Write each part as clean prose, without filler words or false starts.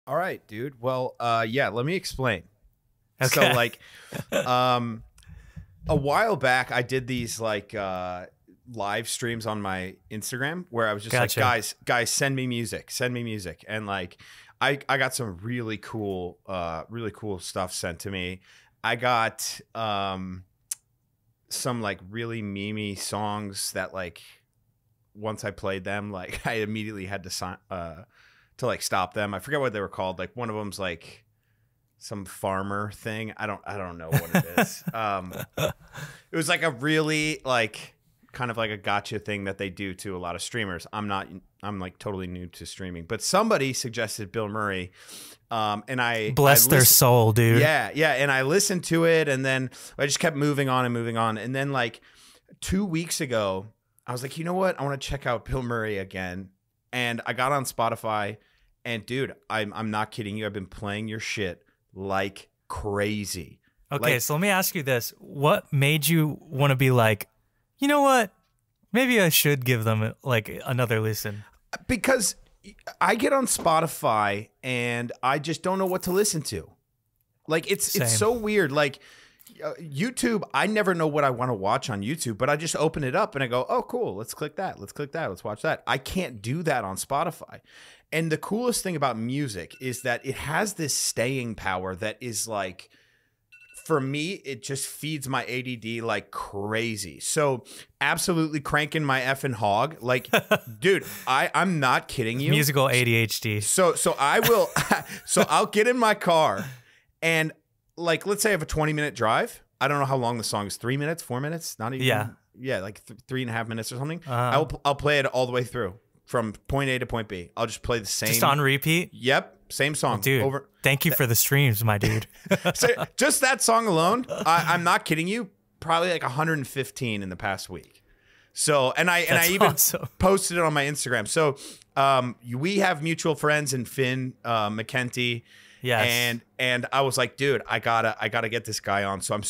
All right, dude. Well, yeah, let me explain. So Okay. like a while back I did these like live streams on my Instagram where I was just like, Gotcha. guys, send me music. Send me music. And like I got some really cool stuff sent to me. I got some like really memey songs that like once I played them, like I immediately had to like stop them. I forget what they were called. Like one of them's like some farmer thing. I don't know what it is. It was like a really like kind of like a gotcha thing that they do to a lot of streamers. I'm like totally new to streaming, but somebody suggested Bilmuri. And Bless their soul, dude. yeah, yeah. And I listened to it and then I just kept moving on and moving on. And then like 2 weeks ago, I was like, you know what? I want to check out Bilmuri again. And I got on Spotify and dude, I'm not kidding you. I've been playing your shit like crazy. Okay, Like, so let me ask you this. What made you want to be like, you know what? Maybe I should give them like another listen. because I get on Spotify and I just don't know what to listen to. Like it's Same. so weird. Like YouTube, I never know what I want to watch on YouTube, but I just open it up and I go, "Oh, cool. Let's click that. Let's click that. Let's watch that." I can't do that on Spotify. And the coolest thing about music is that it has this staying power that is like for me, it just feeds my ADD like crazy. So absolutely cranking my effing hog. Like, dude, I'm not kidding you. Musical ADHD. So I will, so I'll get in my car and like, let's say I have a 20-minute drive. I don't know how long the song is. 3 minutes, 4 minutes, not even. Yeah. Yeah. Like 3.5 minutes or something. I'll play it all the way through from point A to point B. I'll just play the same. Just on repeat? Yep. Same song. Dude, over. thank you for the streams, my dude. So just that song alone, I'm not kidding you, probably like 115 in the past week. So, and I even awesome. posted it on my Instagram. So, we have mutual friends in Finn McKenty. Yes. And I was like, dude, I gotta get this guy on. So I'm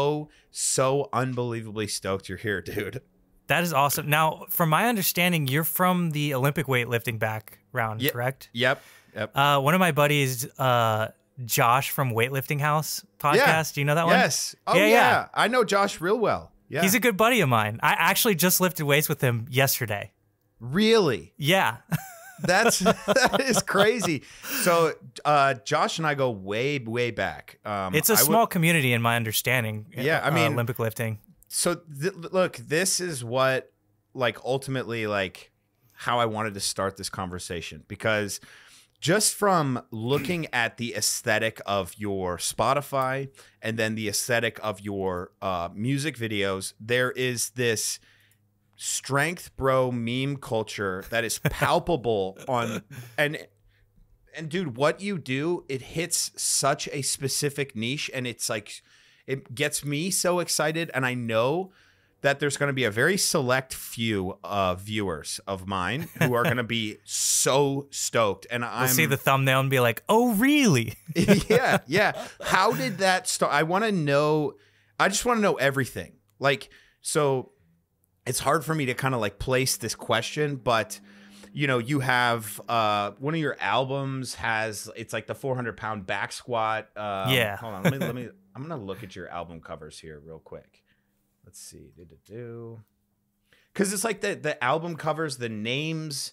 so unbelievably stoked you're here, dude. That is awesome. Now, from my understanding, you're from the Olympic weightlifting background, correct? Yep. One of my buddies, Josh from Weightlifting House podcast. Yeah. Do you know that one? Yes. Oh yeah. I know Josh real well. Yeah. He's a good buddy of mine. I actually just lifted weights with him yesterday. Really? Yeah. That is crazy. So Josh and I go way back. It's a small community in my understanding. Yeah, I mean, Olympic lifting. So look, this is what like ultimately like how I wanted to start this conversation, because just from looking at the aesthetic of your Spotify and then the aesthetic of your music videos, there is this strength bro meme culture that is palpable on and dude, what you do, it hits such a specific niche, and it's like it gets me so excited. And I know that there's going to be a very select few viewers of mine who are going to be so stoked. And I'll see the thumbnail and be like, "Oh, really?" yeah. How did that start? I want to know. I just want to know everything. Like, so it's hard for me to kind of like place this question, but you know, you have one of your albums has, it's like the 400-pound back squat. Yeah. Hold on. Let me, I'm going to look at your album covers here real quick. Let's see. Because it's like the album covers, the names,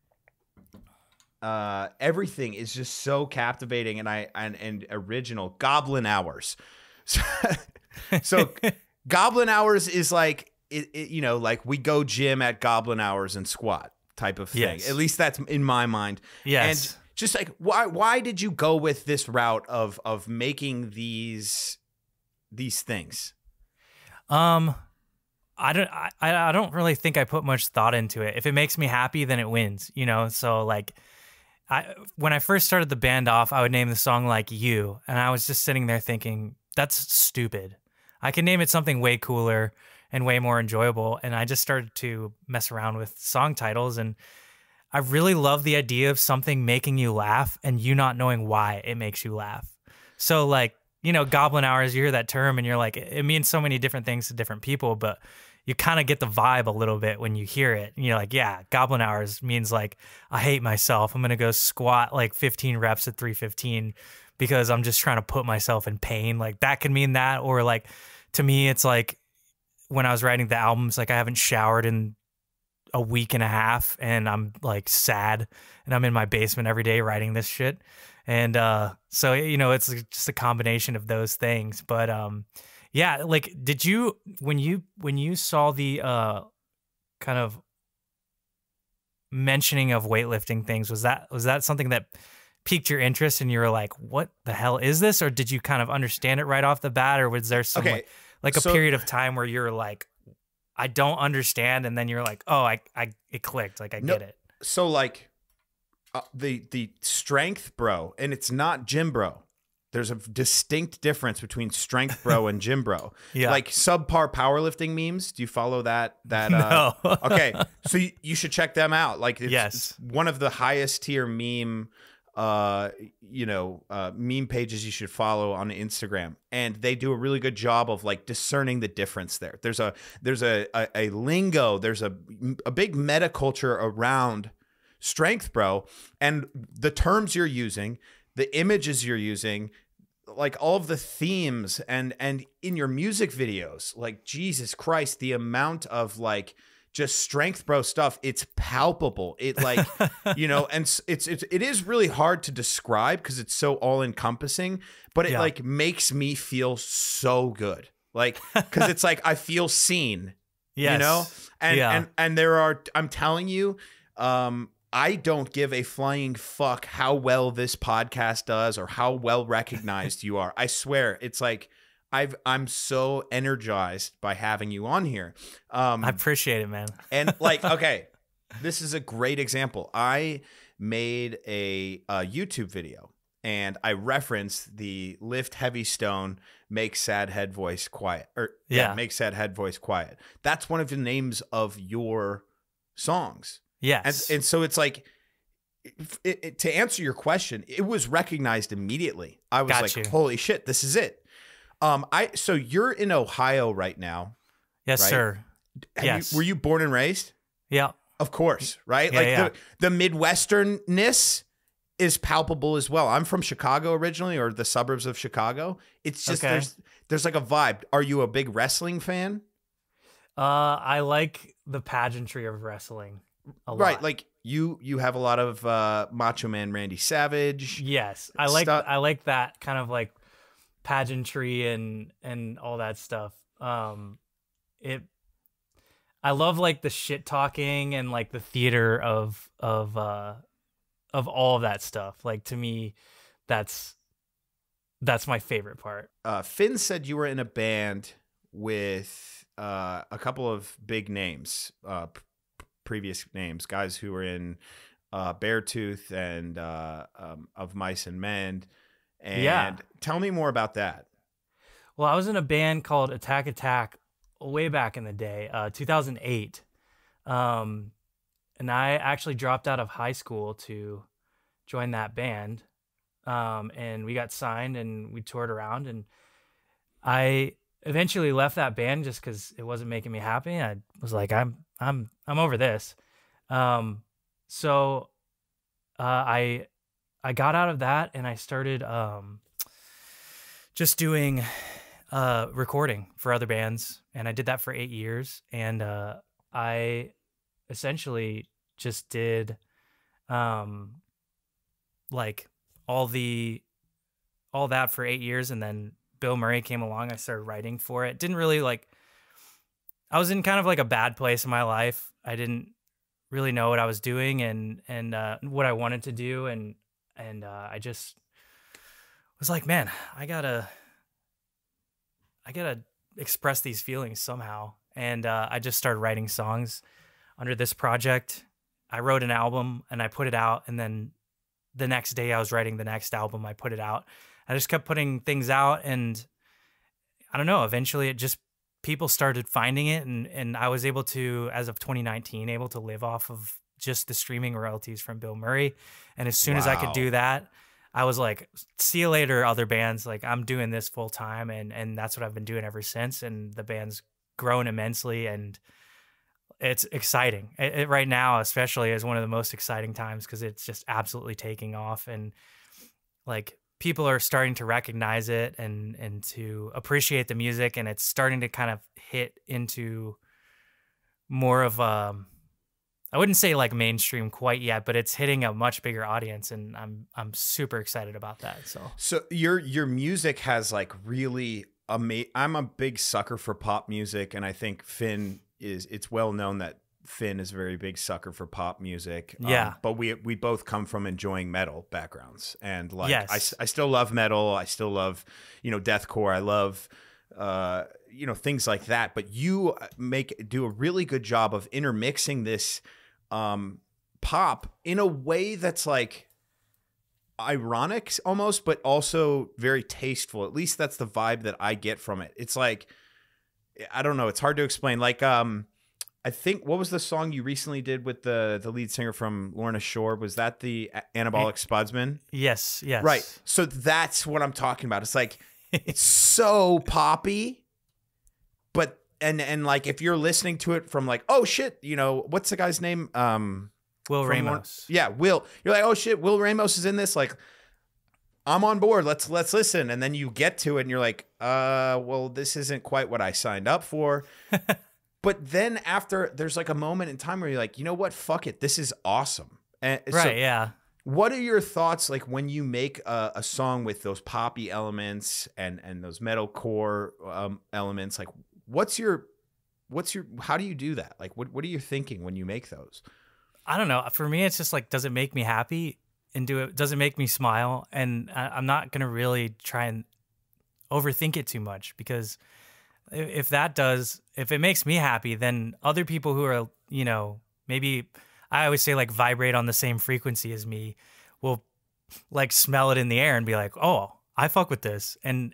everything is just so captivating and original. Goblin Hours. So Goblin Hours is like, you know, like we go gym at Goblin Hours and squat type of thing. Yes. At least that's in my mind. Yes. And just like, why did you go with this route of making these things? I don't really think I put much thought into it. If it makes me happy, then it wins, you know? So like when I first started the band off, I would name the song like You, and I was just sitting there thinking, that's stupid. I can name it something way cooler and way more enjoyable. And I just started to mess around with song titles, and I really love the idea of something making you laugh and you not knowing why it makes you laugh. So like, you know, Goblin Hours, you hear that term and you're like, it means so many different things to different people, but you kind of get the vibe a little bit when you hear it. And you're like, yeah, goblin hours means like, I hate myself. I'm going to go squat like 15 reps at 315 because I'm just trying to put myself in pain. Like that could mean that. Or like, to me, it's like when I was writing the albums, like I haven't showered in a week and a half and I'm like sad and I'm in my basement every day writing this shit. And so, you know, it's just a combination of those things. But yeah, like did you when you saw the kind of mentioning of weightlifting things, was that something that piqued your interest and you were like, what the hell is this? Or did you kind of understand it right off the bat? Or was there some like a period of time where you're like, I don't understand, and then you're like, oh, it clicked, like I get it. So like the strength bro, and it's not gym bro. There's a distinct difference between strength bro and gym bro. Yeah. Like subpar powerlifting memes. Do you follow that? No. Okay. So you should check them out. Like yes, it's one of the highest tier meme meme pages you should follow on Instagram, and they do a really good job of like discerning the difference there. There's a lingo, there's a big meta culture around strength bro, and the terms you're using, the images you're using, like all of the themes and in your music videos, like Jesus Christ, the amount of like just strength bro stuff, it's palpable. It like, you know, and it is really hard to describe because it's so all encompassing, but it like makes me feel so good. Like, cause it's like, I feel seen, you know? And there are, I'm telling you, I don't give a flying fuck how well this podcast does or how well recognized you are. I swear it's like, I'm so energized by having you on here. I appreciate it, man. And like, okay, this is a great example. I made a YouTube video and I referenced the lift heavy stone, make sad head voice quiet, or make sad head voice quiet. That's one of the names of your songs. Yes. And so it's like, to answer your question, it was recognized immediately. I was holy shit, this is it. So you're in Ohio right now. Yes, right? sir. Yes. Were you born and raised? Yeah. Of course, right? Yeah, like the Midwesternness is palpable as well. I'm from Chicago originally, or the suburbs of Chicago. It's just there's like a vibe. Are you a big wrestling fan? I like the pageantry of wrestling a lot. Right, like you have a lot of Macho Man Randy Savage. Yes. I like that kind of like pageantry and all that stuff. I love like the shit talking and like the theater of all of that stuff. Like to me, that's my favorite part. Finn said you were in a band with a couple of big names, previous names, guys who were in Beartooth and Of Mice and Men. And tell me more about that. Well, I was in a band called Attack Attack way back in the day, 2008. And I actually dropped out of high school to join that band. And we got signed and we toured around, and I eventually left that band just because it wasn't making me happy. I was like, I'm over this. So I got out of that and I started just doing recording for other bands, and I did that for 8 years. And I essentially just did like all that for 8 years, and then Bilmuri came along. I started writing for it. Didn't really like. I was in kind of like a bad place in my life. I didn't really know what I was doing and what I wanted to do, and I just was like, man, I gotta express these feelings somehow. And I just started writing songs under this project. I wrote an album and I put it out, and then the next day I was writing the next album. I put it out. I just kept putting things out, and I don't know, eventually it just, people started finding it, and I was able to, as of 2019, able to live off of just the streaming royalties from Bilmuri. And as soon as I could do that, I was like, see you later, other bands. Like, I'm doing this full time, and that's what I've been doing ever since. And the band's grown immensely, and it's exciting. It right now, especially, is one of the most exciting times because it's just absolutely taking off, and like people are starting to recognize it and to appreciate the music, and it's starting to kind of hit into more of I wouldn't say like mainstream quite yet, but it's hitting a much bigger audience, and I'm super excited about that. So your music has like really I'm a big sucker for pop music, and I think it's well known that Finn is a very big sucker for pop music. Yeah. But we both come from enjoying metal backgrounds, and like Yes. I still love metal. I still love, deathcore. I love things like that. But you do a really good job of intermixing this pop in a way that's like ironic almost, but also very tasteful. At least that's the vibe that I get from it. It's like, I don't know, it's hard to explain. Like I think, what was the song you recently did with the lead singer from Lorna Shore? Was that the Anabolic Spudsman? Yes. Right. So that's what I'm talking about. It's like, it's so poppy, but and like if you're listening to it from like, oh shit, what's the guy's name? Will Ramos. Yeah, Will. You're like, oh shit, Will Ramos is in this. Like, I'm on board. Let's listen. And then you get to it and you're like, well, this isn't quite what I signed up for. But then after, there's like a moment in time where you're like, you know what? Fuck it. This is awesome. And Right, so yeah. what are your thoughts like when you make a song with those poppy elements and those metalcore elements? Like, how do you do that? Like, what are you thinking when you make those? I don't know. For me, it's just like, does it make me happy? And does it make me smile? And I'm not going to really try and overthink it too much, because if it makes me happy, then other people who are, maybe, I always say like vibrate on the same frequency as me, will like smell it in the air and be like, oh, I fuck with this. And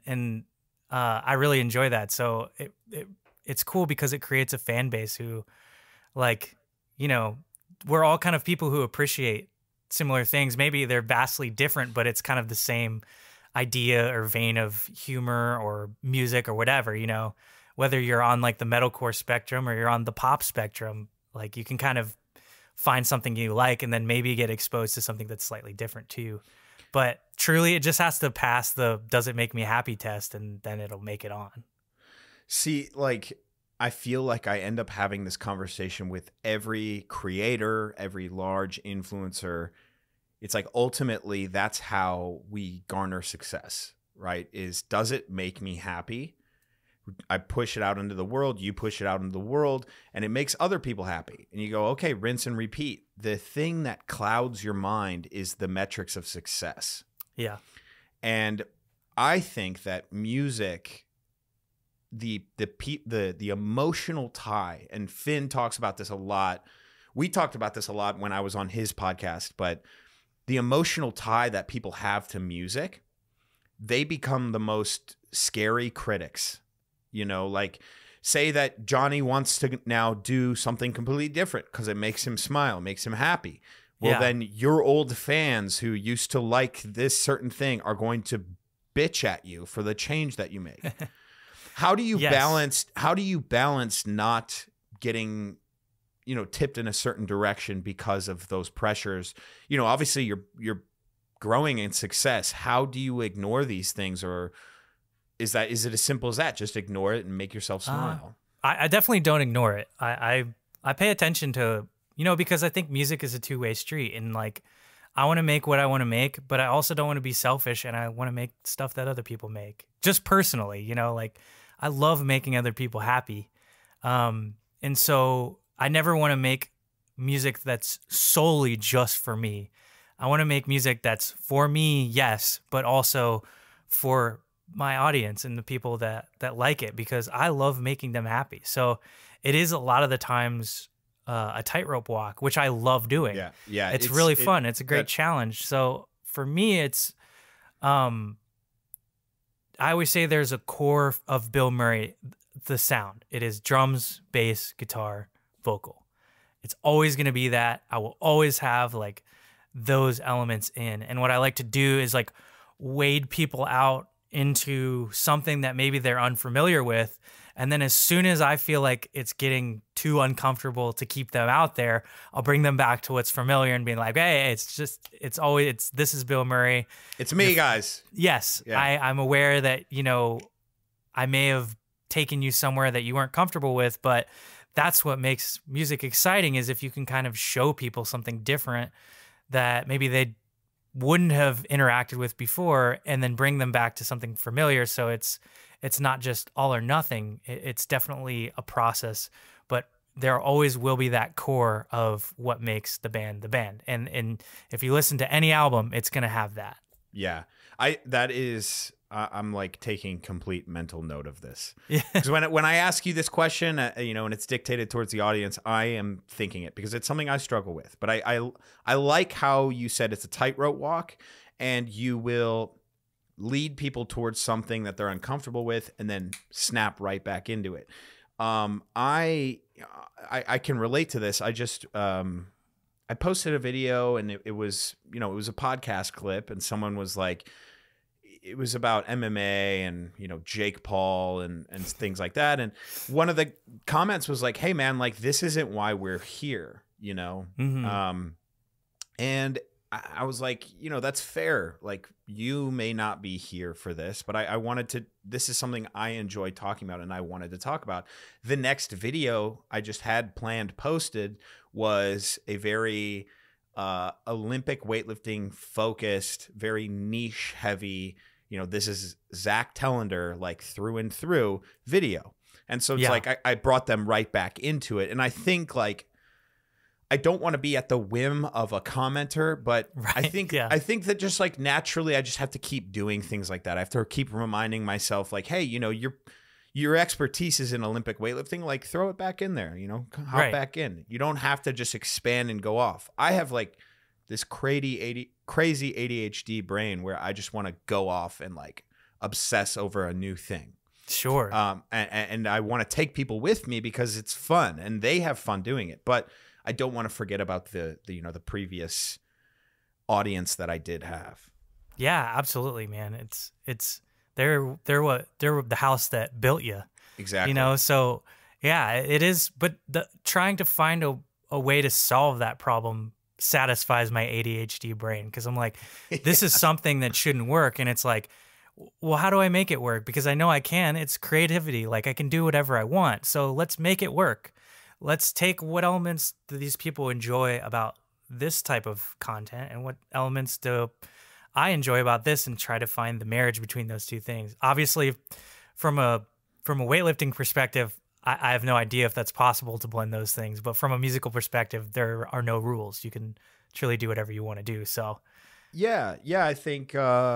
I really enjoy that. So it's cool because it creates a fan base who like, we're all kind of people who appreciate similar things. Maybe they're vastly different, but it's kind of the same idea or vein of humor or music or whatever, whether you're on like the metalcore spectrum or you're on the pop spectrum, like you can kind of find something you like and then maybe get exposed to something that's slightly different too. But truly, it just has to pass the does it make me happy test, and then it'll make it on. See, like, I feel like I end up having this conversation with every creator, every large influencer. It's like, ultimately, that's how we garner success, right? Does it make me happy? I push it out into the world, you push it out into the world, and it makes other people happy. And you go, okay, rinse and repeat. The thing that clouds your mind is the metrics of success. Yeah. And I think that music, the emotional tie, and Finn talks about this a lot. We talked about this a lot when I was on his podcast, but the emotional tie that people have to music, they become the most scary critics. Like, say that Johnny wants to now do something completely different because it makes him smile, makes him happy. Well, then your old fans who used to like this certain thing are going to bitch at you for the change that you make. How do you balance not getting, tipped in a certain direction because of those pressures? Obviously you're growing in success. How do you ignore these things, or is it as simple as that? Just ignore it and make yourself smile. I definitely don't ignore it. I pay attention to, because I think music is a two-way street, and like, I want to make what I want to make, but I also don't want to be selfish, and I want to make stuff that other people make. Just personally, like, I love making other people happy. And so I never want to make music that's solely just for me. I want to make music that's for me, yes, but also for my audience and the people that like it, because I love making them happy. So it is a lot of the times a tightrope walk, which I love doing. Yeah. It's really fun. It's a great challenge. So for me, it's I always say there's a core of Bilmuri, the sound. It is drums, bass, guitar, vocal. It's always going to be that. I will always have like those elements in. And what I like to do is like wade people out into something that maybe they're unfamiliar with, And then as soon as I feel like it's getting too uncomfortable to keep them out there, I'll bring them back to what's familiar and being like, hey, this is Bilmuri. It's me, guys. Yes. Yeah. I'm aware that, you know, I may have taken you somewhere that you weren't comfortable with, but that's what makes music exciting, is if you can kind of show people something different that maybe they wouldn't have interacted with before, and then bring them back to something familiar. So it's not just all or nothing. It's definitely a process, but there always will be that core of what makes the band the band. And if you listen to any album, it's going to have that. Yeah. I'm like taking complete mental note of this. Because when I ask you this question, you know, and it's dictated towards the audience, I am thinking it because it's something I struggle with. But I like how you said it's a tightrope walk, and you will lead people towards something that they're uncomfortable with and then snap right back into it. I can relate to this. I just I posted a video, and it was, you know, it was a podcast clip, and someone was like, it was about MMA and, you know, Jake Paul and things like that. And one of the comments was like, hey man, like, this isn't why we're here, you know? Mm-hmm. And I was like, you know, that's fair. Like, you may not be here for this, but I wanted to, this is something I enjoy talking about, and I wanted to talk about. The next video I just had planned posted was a very Olympic weightlifting focused, very niche heavy, you know, this is Zach Tellender, like, through and through video. And so it's like, I brought them right back into it. And I think, like, I don't want to be at the whim of a commenter, but right, I think that just, like, naturally I just have to keep doing things like that. I have to keep reminding myself, like, hey, you know, your expertise is in Olympic weightlifting, like, throw it back in there, you know, hop back in. You don't have to just expand and go off. I have, like, this crazy ADHD brain where I just want to go off and, like, obsess over a new thing. Sure. And I want to take people with me because it's fun and they have fun doing it. But I don't want to forget about the you know, the previous audience that I did have. Yeah, absolutely, man. They're the house that built you. Exactly. You know, so yeah, it is. But trying to find a way to solve that problem satisfies my ADHD brain, because I'm like, this is something that shouldn't work. And it's like, well, how do I make it work? Because I know I can. It's creativity. Like, I can do whatever I want. So let's make it work. Let's take what elements do these people enjoy about this type of content, and what elements do I enjoy about this, and try to find the marriage between those two things. Obviously, from a weightlifting perspective, I have no idea if that's possible to blend those things. But from a musical perspective, there are no rules. You can truly do whatever you want to do. So, yeah, I think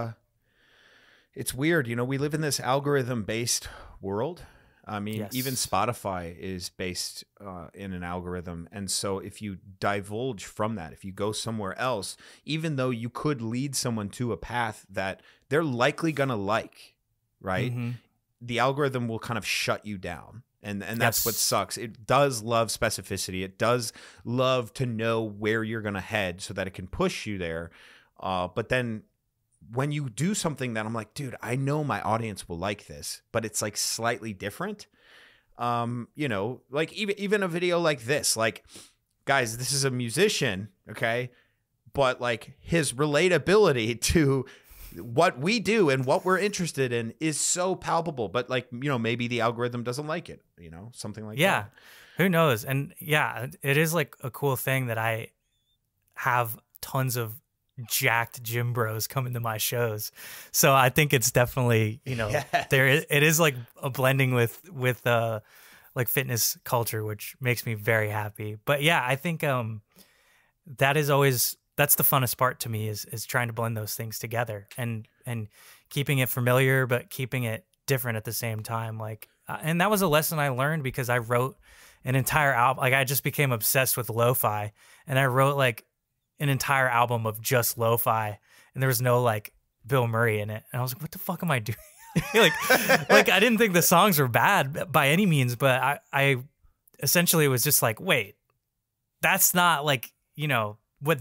it's weird. You know, we live in this algorithm-based world. I mean, yes. Even Spotify is based in an algorithm. And so if you divulge from that, if you go somewhere else, even though you could lead someone to a path that they're likely going to like, right? Mm-hmm. The algorithm will kind of shut you down. And that's what sucks. It does love specificity. It does love to know where you're going to head so that it can push you there. But then when you do something that I'm like, dude, I know my audience will like this, but it's, like, slightly different. You know, like, even a video like this, like, guys, this is a musician, okay? But, like, his relatability to what we do and what we're interested in is so palpable. But, like, you know, maybe the algorithm doesn't like it, you know, something like that. Yeah, who knows? And yeah, it is, like, a cool thing that I have tons of jacked gym bros coming to my shows. So I think it's definitely, you know, it is like a blending with like fitness culture, which makes me very happy. But yeah, I think that's the funnest part to me, is trying to blend those things together and keeping it familiar, but keeping it different at the same time. Like, and that was a lesson I learned because I wrote an entire album. Like, I just became obsessed with lo-fi, and I wrote, like, an entire album of just lo-fi, and there was no, like, Bilmuri in it. And I was like, what the fuck am I doing? like I didn't think the songs were bad by any means, but I essentially was just like, wait, that's not, like, you know,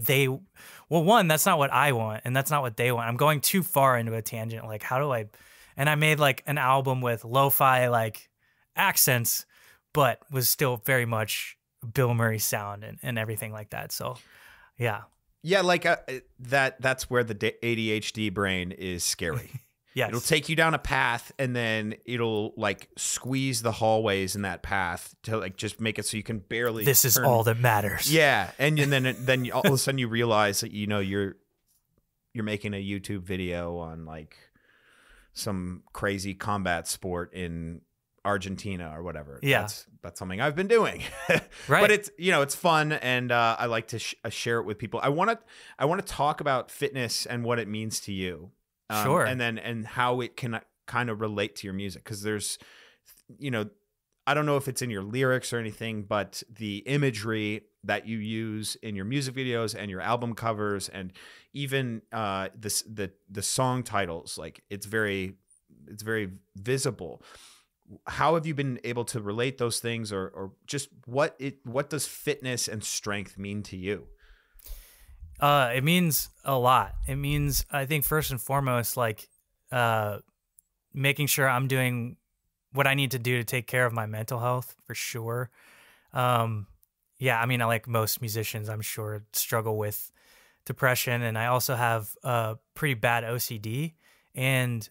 that's not what I want, and that's not what they want. I'm going too far into a tangent. Like, how do I, and I made, like, an album with lo-fi, like, accents, but was still very much Bilmuri sound and everything like that. So, yeah. Yeah, like that's where the ADHD brain is scary. Yes. It'll take you down a path, and then it'll like squeeze the hallways in that path to like just make it so you can barely. This is all that matters. Yeah, and then all of a sudden you realize that you're making a YouTube video on like some crazy combat sport in Argentina or whatever. Yeah, that's something I've been doing. Right. But it's fun, and I like to share it with people. I want to talk about fitness and what it means to you. Sure. And how it can kind of relate to your music, because there's, I don't know if it's in your lyrics or anything, but the imagery that you use in your music videos and your album covers, and even the song titles, like it's very visible. How have you been able to relate those things, or just what does fitness and strength mean to you? It means a lot. It means, I think, first and foremost, like making sure I'm doing what I need to do to take care of my mental health, for sure. Yeah, I mean, like most musicians, I'm sure, struggle with depression, and I also have pretty bad OCD, and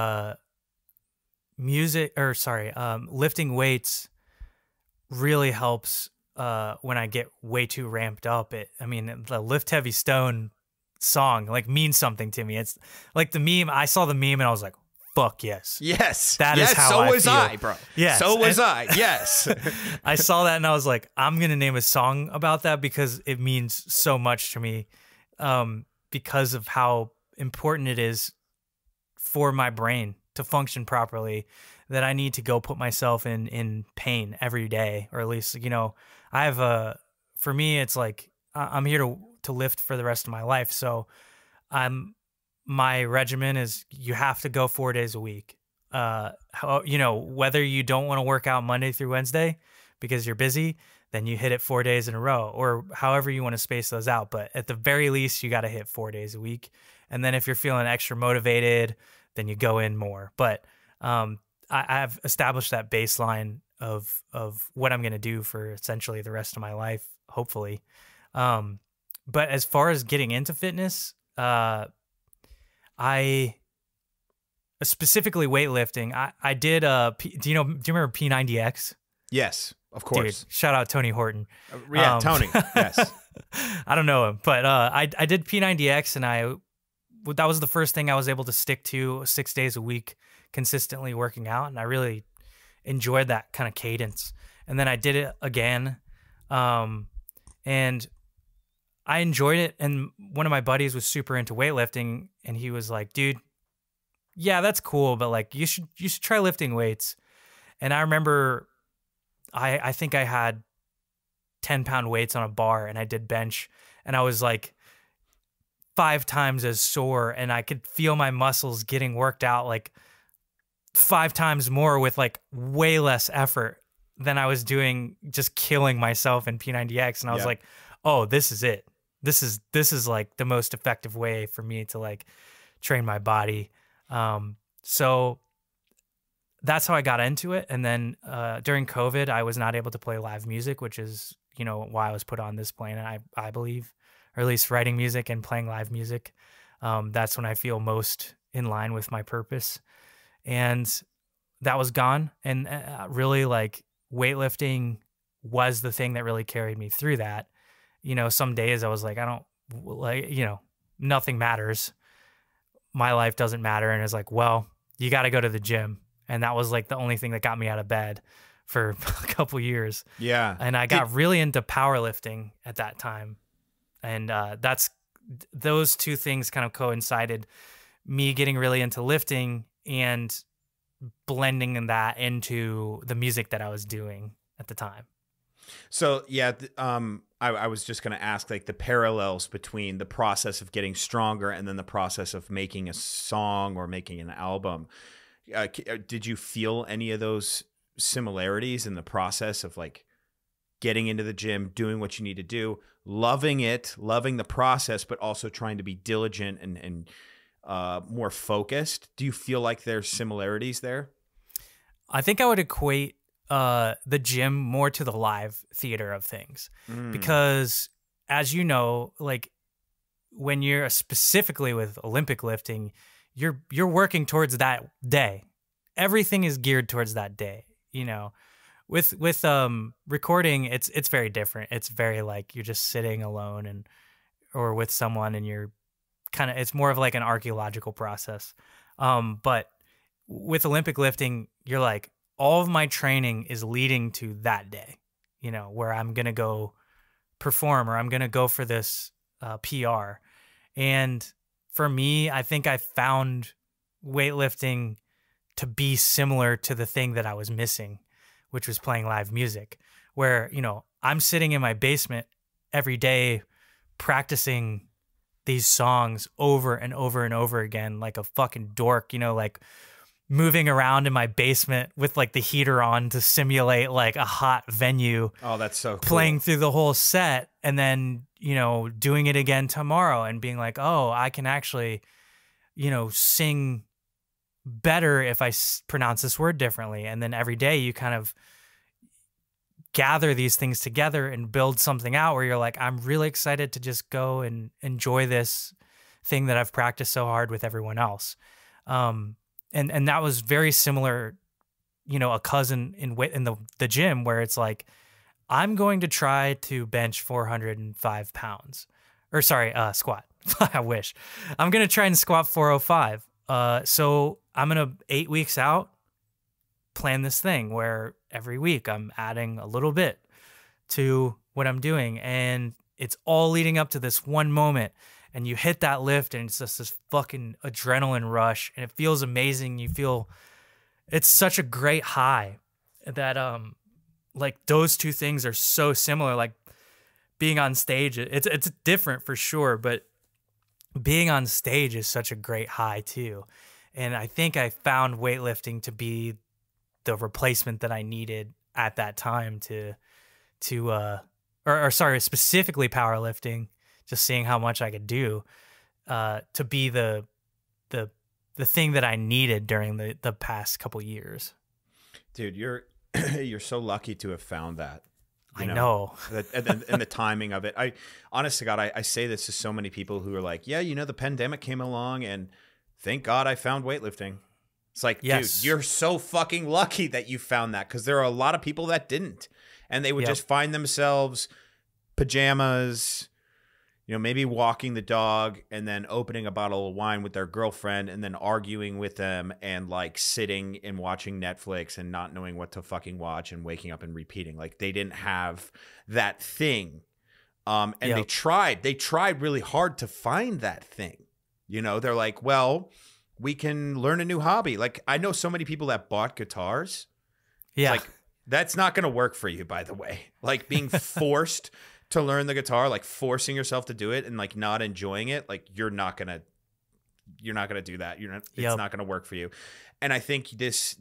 lifting weights really helps when I get way too ramped up. The Lift Heavy Stone song like means something to me. It's like the meme. I saw the meme and I was like, fuck yes. Yes. That is how I feel. So was I, bro. Yes. So was I. Yes. I saw that and I was like, I'm going to name a song about that because it means so much to me, because of how important it is for my brain to function properly, that I need to go put myself in pain every day, or at least, I have for me, it's like I'm here to lift for the rest of my life. So my regimen is you have to go 4 days a week. Whether you don't want to work out Monday through Wednesday because you're busy, then you hit it 4 days in a row, or however you want to space those out. But at the very least, you got to hit 4 days a week. And then if you're feeling extra motivated, then you go in more. But I've established that baseline of what I'm going to do for essentially the rest of my life, hopefully. But as far as getting into fitness, I specifically weightlifting. I did do you remember P90X? Yes, of course. Dude, shout out Tony Horton. Yeah, Tony. Yes. I don't know him, but I did P90X, and that was the first thing I was able to stick to 6 days a week, consistently working out, and I really enjoyed that kind of cadence. And then I did it again, and I enjoyed it. And one of my buddies was super into weightlifting, and he was like, dude, yeah, that's cool, but like you should try lifting weights. And I remember I think I had 10-pound weights on a bar, and I did bench, and I was like 5 times as sore, and I could feel my muscles getting worked out like 5 times more with like way less effort than I was doing just killing myself in P90X. And I was like, oh, this is it. This is like the most effective way for me to like train my body. So that's how I got into it. And then during COVID, I was not able to play live music, which is, why I was put on this planet, I believe, or at least writing music and playing live music. That's when I feel most in line with my purpose. And that was gone. And really, like, weightlifting was the thing that really carried me through that. Some days I was like, I don't like, nothing matters. My life doesn't matter. And it's like, well, you got to go to the gym. And that was like the only thing that got me out of bed for a couple years. Yeah. And I got really into powerlifting at that time. And those two things kind of coincided, me getting really into lifting and blending that into the music that I was doing at the time. So yeah, I was just going to ask like the parallels between the process of getting stronger and then the process of making a song or making an album. Did you feel any of those similarities in the process of like getting into the gym, doing what you need to do, loving it, loving the process, but also trying to be diligent and more focused? Do you feel like there's similarities there? I think I would equate the gym more to the live theater of things, because as you know, like when you're specifically with Olympic lifting, you're working towards that day. Everything is geared towards that day, you know. With recording, it's very different. It's very like you're just sitting alone and or with someone, and you're kind of, it's more of like an archaeological process. But with Olympic lifting, you're like, all of my training is leading to that day, you know, where I'm going to go perform or I'm going to go for this PR. And for me, I think I found weightlifting to be similar to the thing that I was missing, which was playing live music, where, you know, I'm sitting in my basement every day practicing these songs over and over and over again, like a fucking dork, you know, like moving around in my basement with like the heater on to simulate like a hot venue. Oh, that's so cool. Playing through the whole set and then, you know, doing it again tomorrow and being like, oh, I can actually, you know, sing better if I pronounce this word differently. And then every day you kind of gather these things together and build something out where you're like, I'm really excited to just go and enjoy this thing that I've practiced so hard with everyone else. And that was very similar, you know, a cousin in the gym where it's like, I'm going to try to bench 405 pounds or sorry, squat. I wish. I'm going to try and squat 405. So I'm going to 8 weeks out plan this thing where every week I'm adding a little bit to what I'm doing. And it's all leading up to this one moment. And you hit that lift and it's just this fucking adrenaline rush and it feels amazing. You feel it's such a great high that, like those two things are so similar. Like being on stage, it's different for sure, but being on stage is such a great high too. And I think I found weightlifting to be the replacement that I needed at that time or sorry, specifically powerlifting, just seeing how much I could do, to be the thing that I needed during the past couple years. Dude, you're so lucky to have found that. I know. And the timing of it. I honest to God, I say this to so many people who are like, yeah, you know, the pandemic came along and thank God I found weightlifting. It's like, yes. Dude, you're so fucking lucky that you found that, because there are a lot of people that didn't. And they would just find themselves pajamas, you know, maybe walking the dog and then opening a bottle of wine with their girlfriend and then arguing with them and like sitting and watching Netflix and not knowing what to fucking watch and waking up and repeating. Like they didn't have that thing. And they tried really hard to find that thing. You know, they're like, well, we can learn a new hobby. Like I know so many people that bought guitars. Yeah. It's like, that's not going to work for you, by the way. Like being forced to learn the guitar, like forcing yourself to do it and like not enjoying it, like you're not gonna do that. It's not gonna work for you. And I think this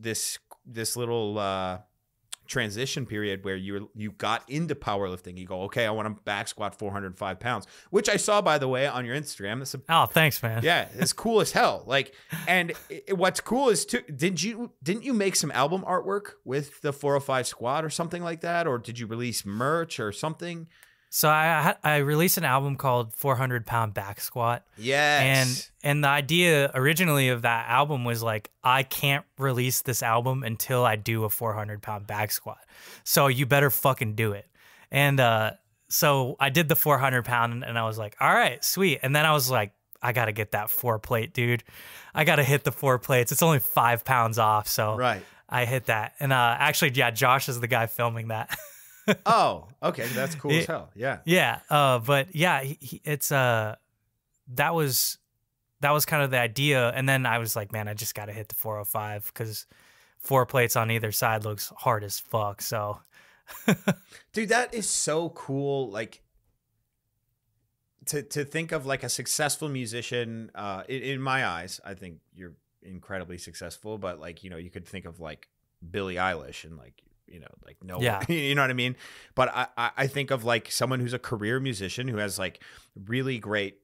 little transition period where you got into powerlifting, you go, okay, I want to back squat 405 pounds, which I saw, by the way, on your Instagram. Oh, thanks, man. Yeah, it's cool as hell. Like, and what's cool is too, didn't you make some album artwork with the 405 squat or something like that, or did you release merch or something? So I released an album called 400 Pound Back Squat. Yes. And the idea originally of that album was like, I can't release this album until I do a 400 pound back squat. So you better fucking do it. And so I did the 400 pound and I was like, all right, sweet. And then I was like, I got to get that 4 plate, dude. I got to hit the 4 plates. It's only 5 pounds off. So right. I hit that. And actually, yeah, Josh is the guy filming that. Oh, okay. That's cool as hell. Yeah. Yeah. But yeah, it's that was kind of the idea. And then I was like, man, I just got to hit the 405 because 4 plates on either side looks hard as fuck. So, dude, that is so cool. Like to think of like a successful musician, in my eyes, I think you're incredibly successful, but like, you know, you could think of like Billie Eilish and like, you know, like no, yeah. You know what I mean? But I think of like someone who's a career musician who has like really great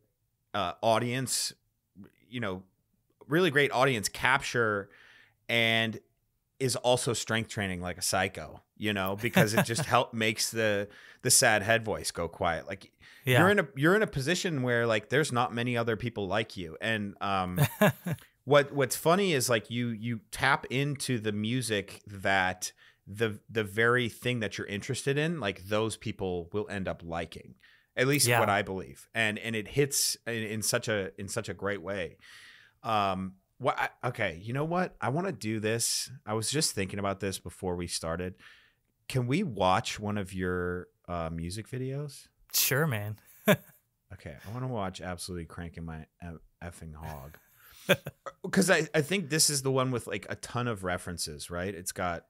audience, you know, really great audience capture and is also strength training like a psycho, you know, because it just makes the sad head voice go quiet. Like you're in a position where like there's not many other people like you. And what's funny is like you tap into the music that the very thing that you're interested in, like those people will end up liking. At least what I believe. And it hits in such a great way. Okay, you know what? I want to do this. I was just thinking about this before we started. Can we watch one of your music videos? Sure, man. Okay, I want to watch Absolutely Cranking My Effing Hog. Because I think this is the one with like a ton of references, right? It's got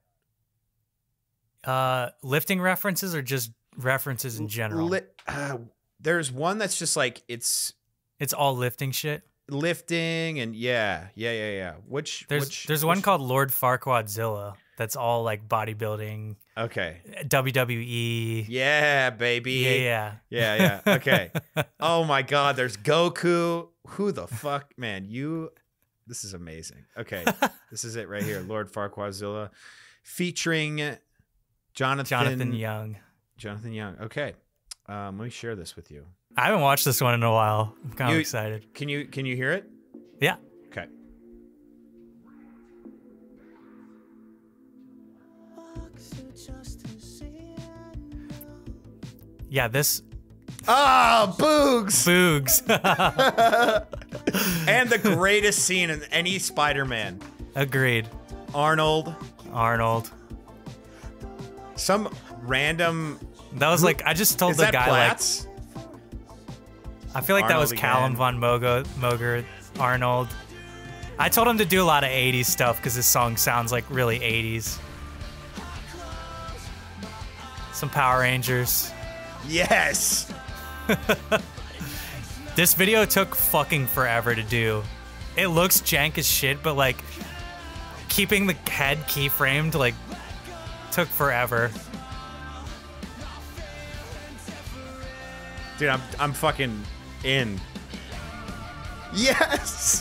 lifting references or just references in general. There's one that's just like it's all lifting shit. Lifting and yeah. There's one called Lord Farquadzilla that's all like bodybuilding. Okay. WWE. Yeah, baby. Yeah. Okay. Oh my God, there's Goku. Who the fuck, man? This is amazing. Okay, this is it right here. Lord Farquadzilla, featuring Jonathan Young. Jonathan Young. Okay. Let me share this with you. I haven't watched this one in a while. I'm kind of excited. Can you hear it? Yeah. Okay. Yeah, this. Ah, Boogs. And the greatest scene in any Spider-Man. Agreed. Arnold. Some random. That was like I just told the guy Platts? like. I feel like Arnold that was Callum von Moger, Arnold. I told him to do a lot of 80s stuff because this song sounds like really 80s. Some Power Rangers. Yes. This video took fucking forever to do. It looks jank as shit, but like keeping the head keyframed like took forever. Dude, I'm fucking in. Yes.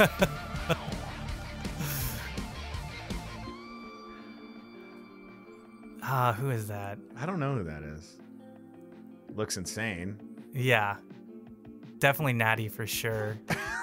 Who is that? I don't know who that is. Looks insane. Yeah. Definitely Natty for sure.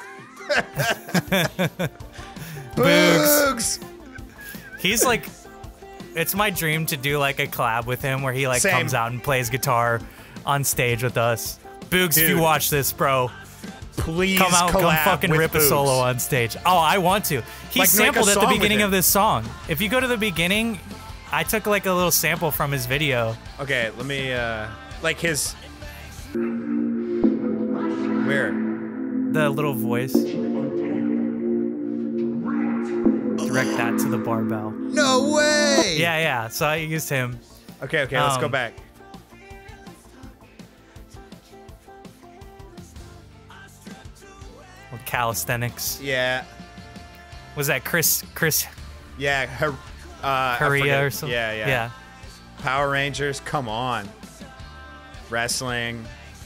Boogs. He's like, it's my dream to do like a collab with him where he like comes out and plays guitar on stage with us. Boogs, dude, if you watch this, bro, please come fucking rip Boogs. A solo on stage. Oh, I want to. He like, sampled at the beginning of this song. If you go to the beginning, I took like a little sample from his video. Okay, let me like his where? The little voice. Direct that to the barbell. No way! Yeah. So I used him. Okay, let's go back. With calisthenics. Yeah. Was that Chris? Yeah, Korea or something? Yeah. Power Rangers, come on. Wrestling.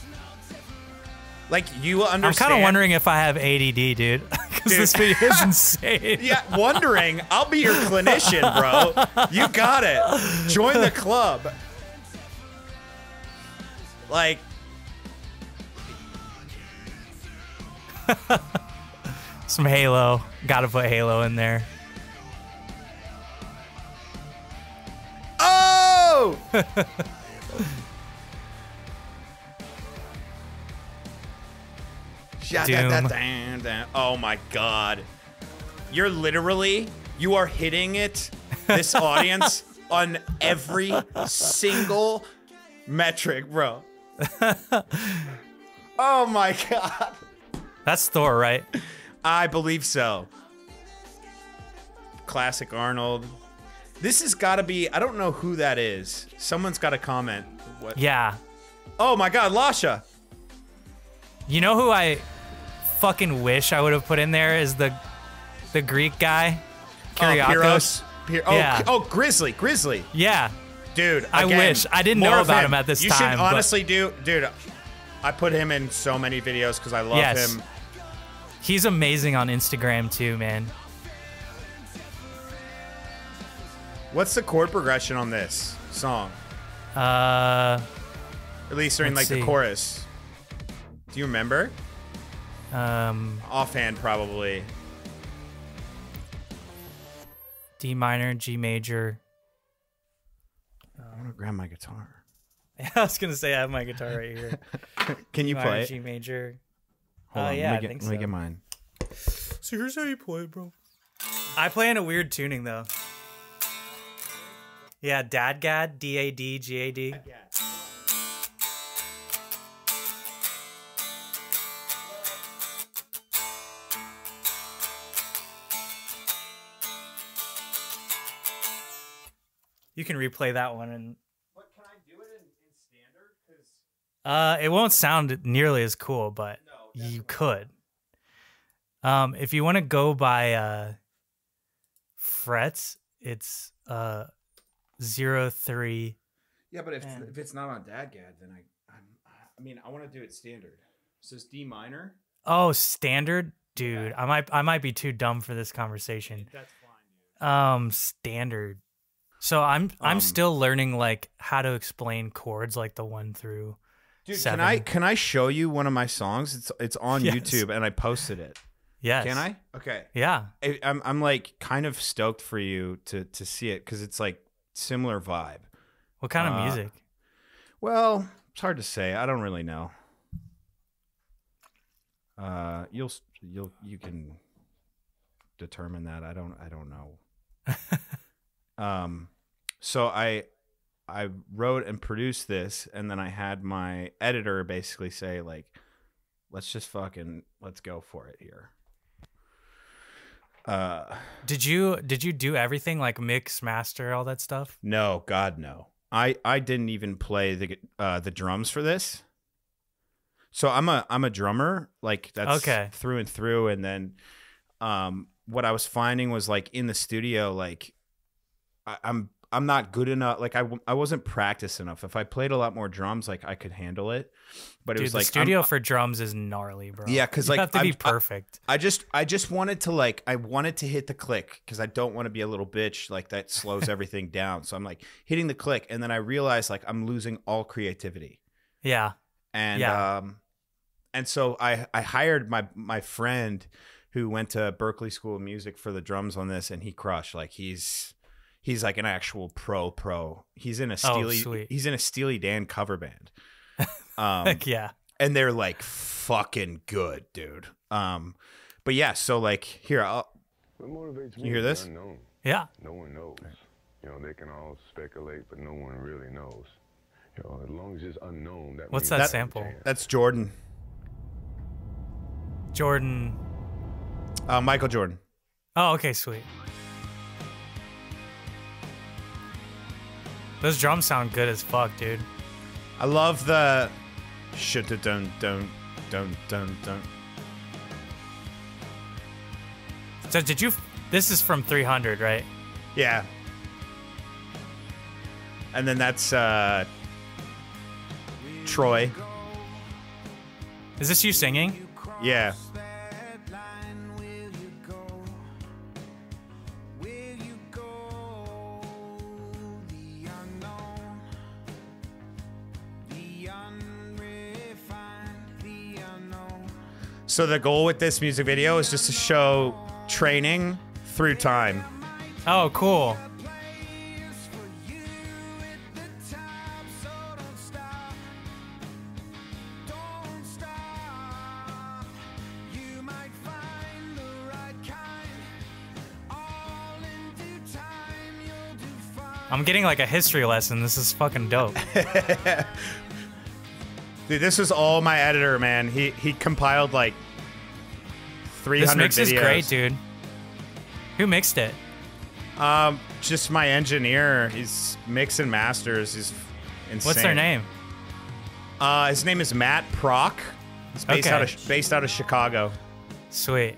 Like, you understand. I'm kind of wondering if I have ADD, dude. Because this video is insane. Yeah, wondering. I'll be your clinician, bro. You got it. Join the club. Like. Some Halo. Gotta put Halo in there. Oh! Doom. Oh my God. You are hitting it, this audience, on every single metric, bro. Oh my God. That's Thor, right? I believe so. Classic Arnold. This has got to be, I don't know who that is. Someone's got to comment. What? Yeah. Oh my God, Lasha. You know who I fucking wish I would have put in there is the Greek guy, Kyriakos. Grizzly. Yeah. Dude, I wish. I didn't know about him at this time. You should honestly dude, I put him in so many videos because I love him. He's amazing on Instagram too, man. What's the chord progression on this song? At least during like the chorus. Do you remember? Offhand, probably. D minor, G major. I want to grab my guitar. I was gonna say I have my guitar right here. Can you play it? G major. Hold on, Yeah, let me get mine. So here's how you play, bro. I play in a weird tuning though. Yeah, Dadgad, D-A-D-G-A-D. You can replay that one and. What, can I do it in standard? 'Cause it won't sound nearly as cool, but no, you could. If you want to go by frets, it's 0, 3. Yeah, but if it's not on Dadgad, then I want to do it standard. So it's D minor. Oh, standard, dude. Yeah. I might be too dumb for this conversation. That's fine, dude. Standard. So I'm still learning like how to explain chords like the 1 through 7. Can I show you one of my songs? It's on YouTube and I posted it. Yes. Can I? Okay. Yeah. I'm like kind of stoked for you to see it because it's like similar vibe. What kind of music? Well, it's hard to say. I don't really know. You can determine that. I don't know. So I wrote and produced this, and then I had my editor basically say like, let's go for it here. Did you do everything like mix, master, all that stuff? No, God, no. I didn't even play the drums for this. So I'm a drummer, like that's okay. Through and through. And then what I was finding was like in the studio, like I'm not good enough. Like I wasn't practiced enough. If I played a lot more drums, like I could handle it. But it was like the studio for drums is gnarly, bro. Yeah, because like you have to be perfect. I just wanted to hit the click because I don't want to be a little bitch like that slows everything down. So I'm like hitting the click, and then I realized like I'm losing all creativity. Yeah. And so I hired my friend who went to Berklee School of Music for the drums on this, and he crushed. Like he's like an actual pro. He's in a Steely Dan cover band. Heck yeah. And they're like fucking good, dude. But yeah, so like here, can you hear this? Unknown. Yeah. No one knows. You know, they can all speculate, but no one really knows. You know, as long as it's unknown, what's that sample? That's Jordan. Jordan. Michael Jordan. Oh, okay, sweet. Those drums sound good as fuck, dude. I love the shit don't. So this is from 300, right? Yeah. And then that's Troy. Is this you singing? Yeah. So the goal with this music video is just to show training through time. Oh, cool. I'm getting like a history lesson. This is fucking dope. Dude, this is all my editor, man. He compiled like 300 This mix videos. is great, dude. Who mixed it? Just my engineer. He's mix and masters. He's insane. What's their name? His name is Matt Prock. He's based out of Chicago. Sweet.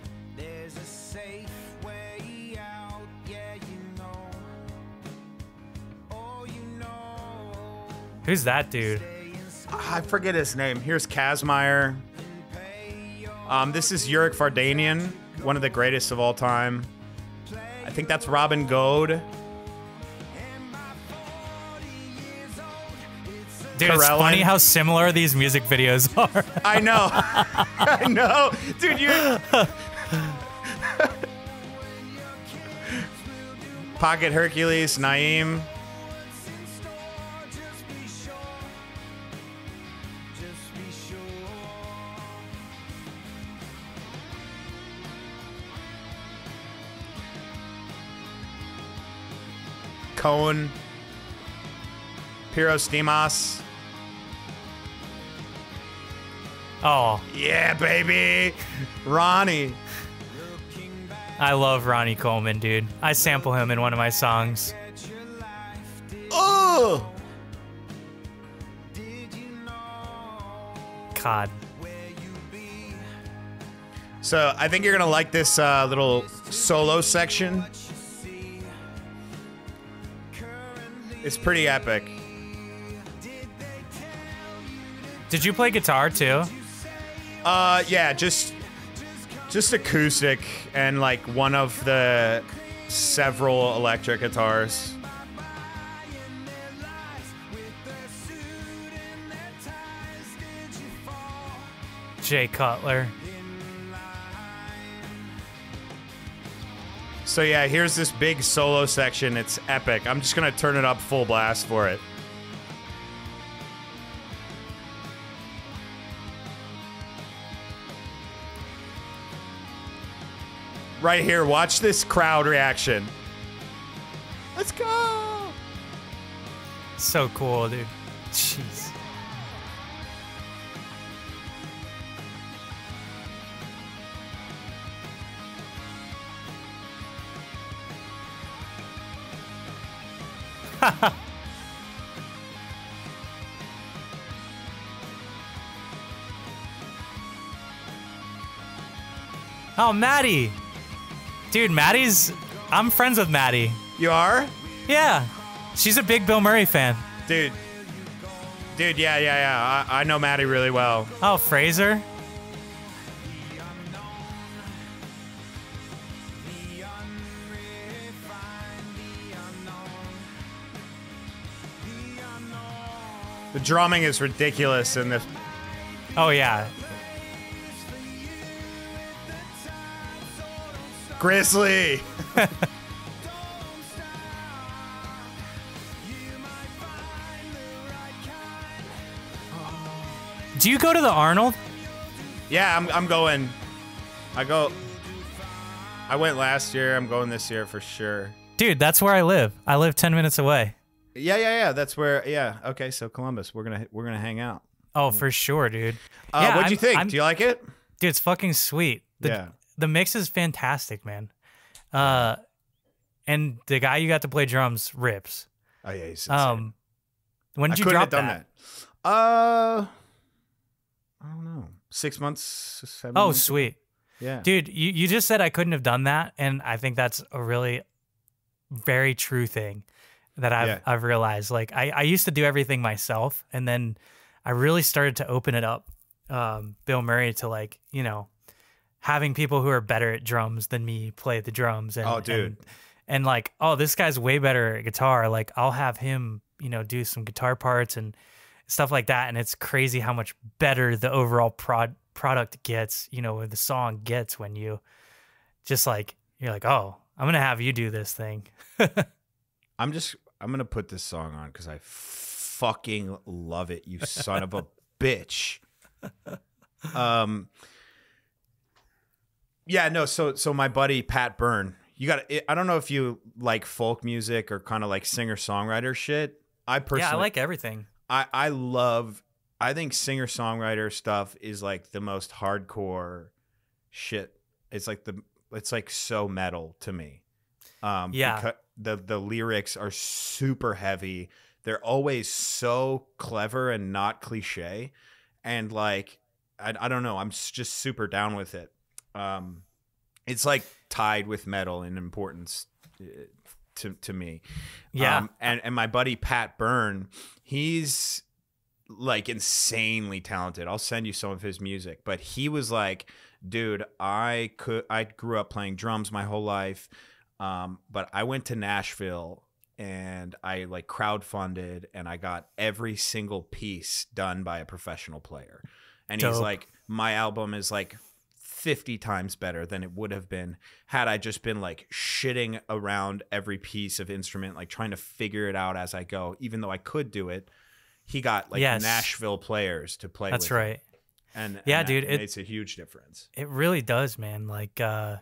Who's that dude? I forget his name. Here's Kazmaier. This is Yurik Vardanian, one of the greatest of all time. I think that's Robin Goad. Dude, it's funny how similar these music videos are. I know. I know. Dude, you... Pocket Hercules, Naeem. Cohen. Piros Dimas. Oh. Yeah, baby. Ronnie. I love Ronnie Coleman, dude. I sample him in one of my songs. Oh! God. So I think you're going to like this little solo section. It's pretty epic. Did you play guitar too? Yeah, just acoustic and like one of the several electric guitars. Jay Cutler. So yeah, here's this big solo section. It's epic. I'm just gonna turn it up full blast for it. Right here, watch this crowd reaction. Let's go! So cool, dude. Jeez. Oh, Maddie. Dude, I'm friends with Maddie. You are? Yeah. She's a big Bilmuri fan. Dude, yeah. I know Maddie really well. Oh, Fraser? The drumming is ridiculous in this. Oh, yeah. Grizzly. Do you go to the Arnold? Yeah, I'm going. I went last year. I'm going this year for sure. Dude, that's where I live. I live 10 minutes away. Yeah. That's where. Yeah. Okay. So Columbus, we're gonna hang out. Oh, for sure, dude. What'd you think? Do you like it? Dude, it's fucking sweet. The mix is fantastic, man. And the guy you got to play drums rips. Oh yeah, he's insane. When did you drop that? I don't know. 6 months, 7 months. Oh, sweet. Yeah. Dude, you just said I couldn't have done that, and I think that's a really very true thing that I've realized. Like I used to do everything myself, and then I really started to open it up, Bilmuri, to like, you know, having people who are better at drums than me play the drums. And, oh, dude. And like, oh, this guy's way better at guitar. Like, I'll have him, you know, do some guitar parts and stuff like that. And it's crazy how much better the overall product gets, you know, the song gets when you just like, you're like, oh, I'm going to have you do this thing. I'm going to put this song on because I fucking love it, you son of a bitch. Yeah, no, so my buddy Pat Byrne, I don't know if you like folk music or kind of like singer-songwriter shit. I like everything. I think singer-songwriter stuff is like the most hardcore shit. It's like so metal to me. Because the lyrics are super heavy. They're always so clever and not cliche. And like, I don't know, I'm just super down with it. It's like tied with metal in importance to me. Yeah. And my buddy Pat Byrne, he's like insanely talented. I'll send you some of his music, but he was like, dude, I grew up playing drums my whole life. But I went to Nashville and I like crowdfunded, and I got every single piece done by a professional player. And he's Dope. like, my album is like 50 times better than it would have been had I just been like shitting around every piece of instrument, like trying to figure it out as I go, even though I could do it. He got like Nashville players to play with. That's right. And yeah, and dude, it makes a huge difference. It really does, man. Like,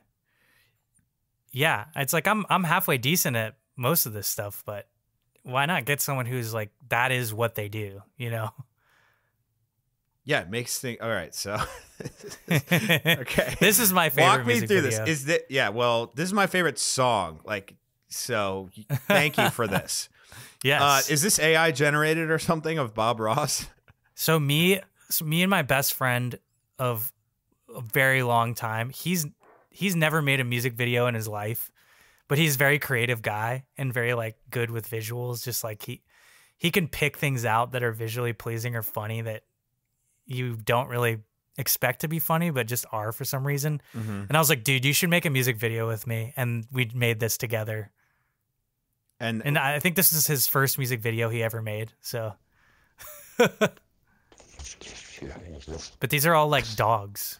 yeah, it's like I'm halfway decent at most of this stuff, but why not get someone who's like, that is what they do, you know? Yeah, it makes things. All right, so okay, this is my favorite. Walk me music through video. this. Is that well? This is my favorite song. Like, so thank you for this. Yes. Is this AI generated or something of Bob Ross? So me and my best friend of a very long time. He's never made a music video in his life, but he's a very creative guy and very like good with visuals. Just like he can pick things out that are visually pleasing or funny that you don't really expect to be funny, but just are for some reason. And I was like, dude, you should make a music video with me. And we made this together. And I think this is his first music video he ever made. So, but these are all like dogs.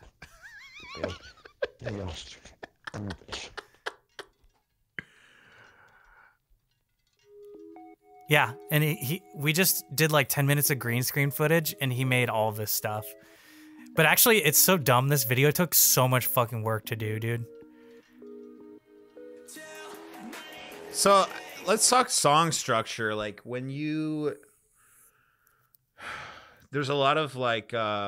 Yeah, and we just did like 10 minutes of green screen footage, and he made all this stuff. But actually, it's so dumb. This video took so much fucking work to do, dude. So let's talk song structure. Like when there's a lot of like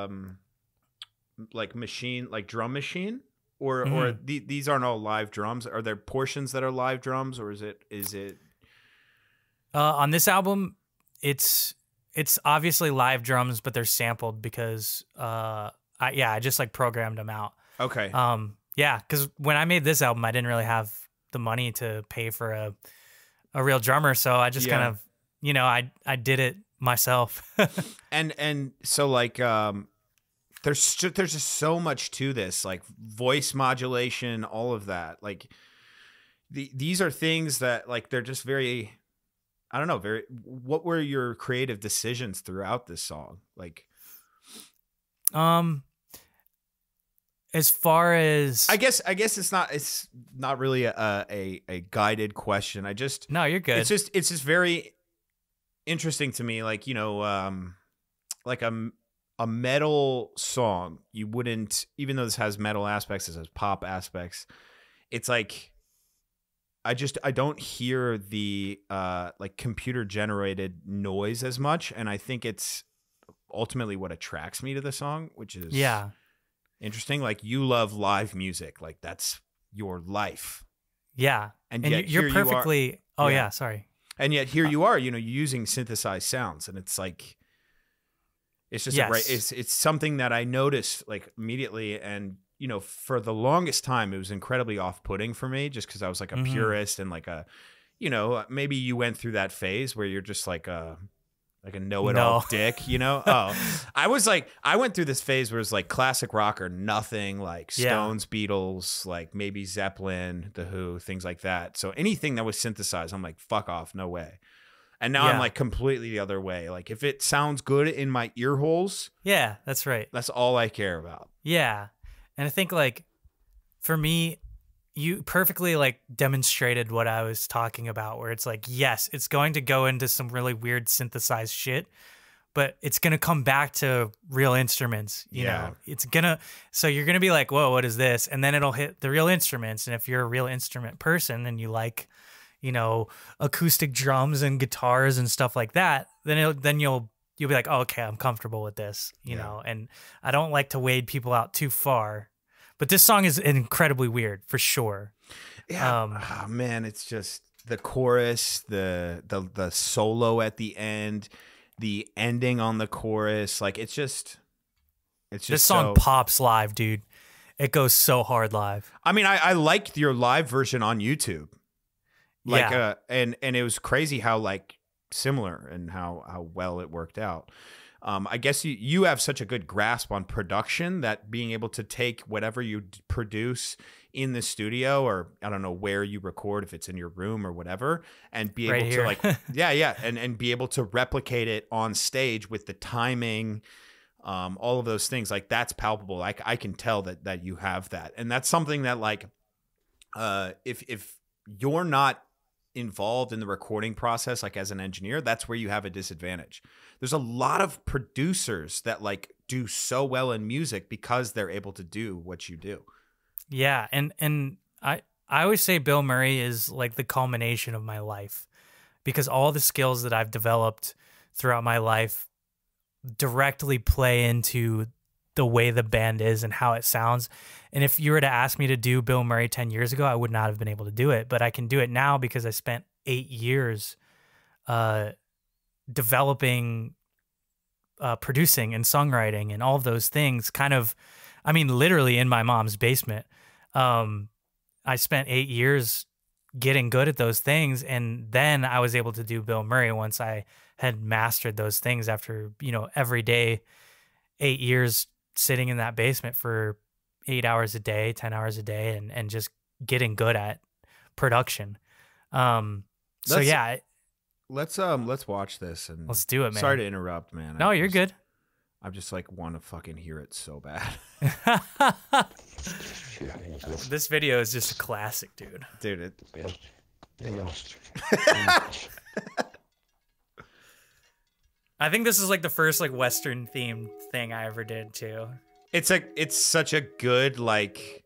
machine, like drum machine, or these aren't all live drums. Are there portions that are live drums, or is it? On this album, it's obviously live drums, but they're sampled because I just like programmed them out. Okay. Yeah, because when I made this album, I didn't really have the money to pay for a real drummer, so I just kind of, I did it myself. and so like there's just so much to this, like voice modulation, all of that. Like these are things that like they're just very, I don't know, what were your creative decisions throughout this song? Like, as far as I guess it's not really a guided question. No, you're good. It's just very interesting to me. Like, like a metal song, you wouldn't, even though this has metal aspects, this has pop aspects. It's like, I don't hear the like computer generated noise as much, and I think it's ultimately what attracts me to the song, which is interesting. Like, you love live music, like that's your life. Yeah, and yet you're perfectly. Sorry. And yet here you are, using synthesized sounds, and it's like, it's just it's something that I noticed like immediately, and for the longest time, it was incredibly off-putting for me, just because I was like a purist and like a, maybe you went through that phase where you're just like a know-it-all dick, Oh, I went through this phase where it was like classic rock or nothing, like Stones, Beatles, like maybe Zeppelin, The Who, things like that. So anything that was synthesized, I'm like, fuck off, no way. And now I'm like completely the other way. Like, if it sounds good in my ear holes, yeah, that's right. That's all I care about. Yeah. And I think like for me, you perfectly like demonstrated what I was talking about, where it's like, yes, it's going to go into some really weird synthesized shit, but it's going to come back to real instruments, you know, so you're going to be like, whoa, what is this? And then it'll hit the real instruments. And if you're a real instrument person and you like, acoustic drums and guitars and stuff like that, then you'll be like, oh, okay, I'm comfortable with this, you know, and I don't like to wade people out too far, but this song is incredibly weird for sure. Yeah. Oh, man, it's just the chorus, the solo at the end, the ending on the chorus. Like, it's just this song pops live, dude. It goes so hard live. I mean, I liked your live version on YouTube. Like, and it was crazy how like similar and how well it worked out. I guess you have such a good grasp on production that being able to take whatever you produce in the studio, or I don't know where you record, if it's in your room or whatever, and be able to like, and be able to replicate it on stage with the timing, all of those things, like that's palpable. I can tell that you have that. And that's something that like, if you're not involved in the recording process, like as an engineer, that's where you have a disadvantage. There's a lot of producers that like do so well in music because they're able to do what you do. Yeah, and I always say Bilmuri is like the culmination of my life, because all the skills that I've developed throughout my life directly play into the way the band is and how it sounds. And if you were to ask me to do Bilmuri 10 years ago, I would not have been able to do it, but I can do it now because I spent 8 years developing, producing and songwriting and all of those things, kind of, I mean, literally in my mom's basement. I spent 8 years getting good at those things, and then I was able to do Bilmuri once I had mastered those things after, you know, every day, 8 years sitting in that basement for 8 hours a day, 10 hours a day, and just getting good at production. So yeah, let's watch this and let's do it, man. Sorry to interrupt, man. No, you're good. I just like want to fucking hear it so bad. This video is just a classic, dude. Dude, I think this is like the first like Western themed thing I ever did too. It's such a good like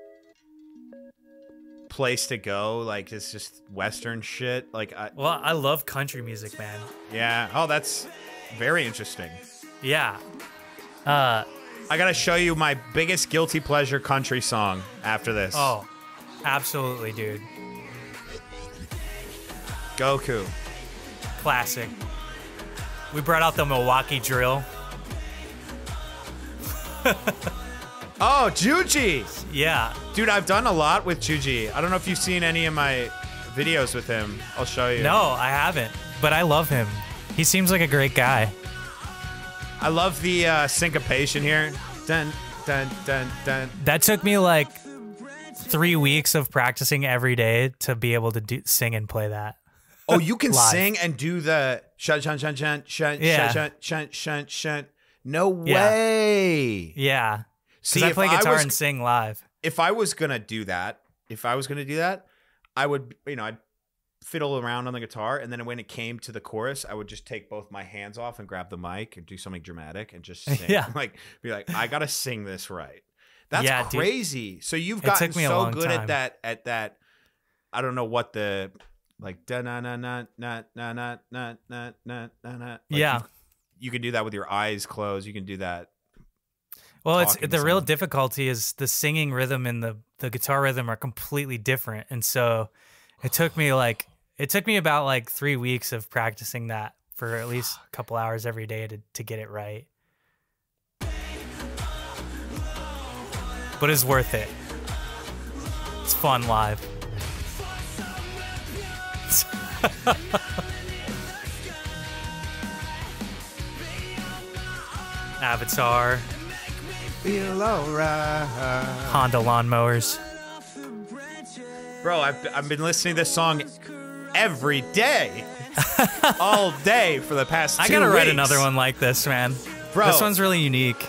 place to go. Like it's just Western shit. Like I love country music, man. Yeah. Oh, that's very interesting. Yeah. I gotta show you my biggest guilty pleasure country song after this. Oh, absolutely, dude. Goku. Classic. We brought out the Milwaukee drill. Oh, Juji. Yeah. Dude, I've done a lot with Juji. I don't know if you've seen any of my videos with him. I'll show you. No, I haven't, but I love him. He seems like a great guy. I love the syncopation here. Dun, dun, dun, dun. That took me like 3 weeks of practicing every day to be able to sing and play that. Oh, you can sing and do the shun, shun, shun, shun, shun, Yeah. shun, shun, shun, shun. No way. Yeah. See, I play guitar and sing live. If I was gonna do that, I would, I'd fiddle around on the guitar, and then when it came to the chorus, I would just take both my hands off and grab the mic and do something dramatic and just sing. Yeah. Like be like, I gotta sing this right. That's Yeah, crazy. Dude. So you've It gotten took me a so long good time. at that. I don't know what the like da na na na na na na na na na na. Yeah. You can do that with your eyes closed. You can do that. Well, it's talking the to real someone. difficulty is the singing rhythm and the guitar rhythm are completely different. And so it took me about like 3 weeks of practicing that for at least a couple hours every day to get it right. But it's worth it. It's fun live. Avatar. Feel alright. Honda lawnmowers. Bro, I've been listening to this song every day, all day for the past 2 weeks. I gotta write another one like this, man. Bro. This one's really unique.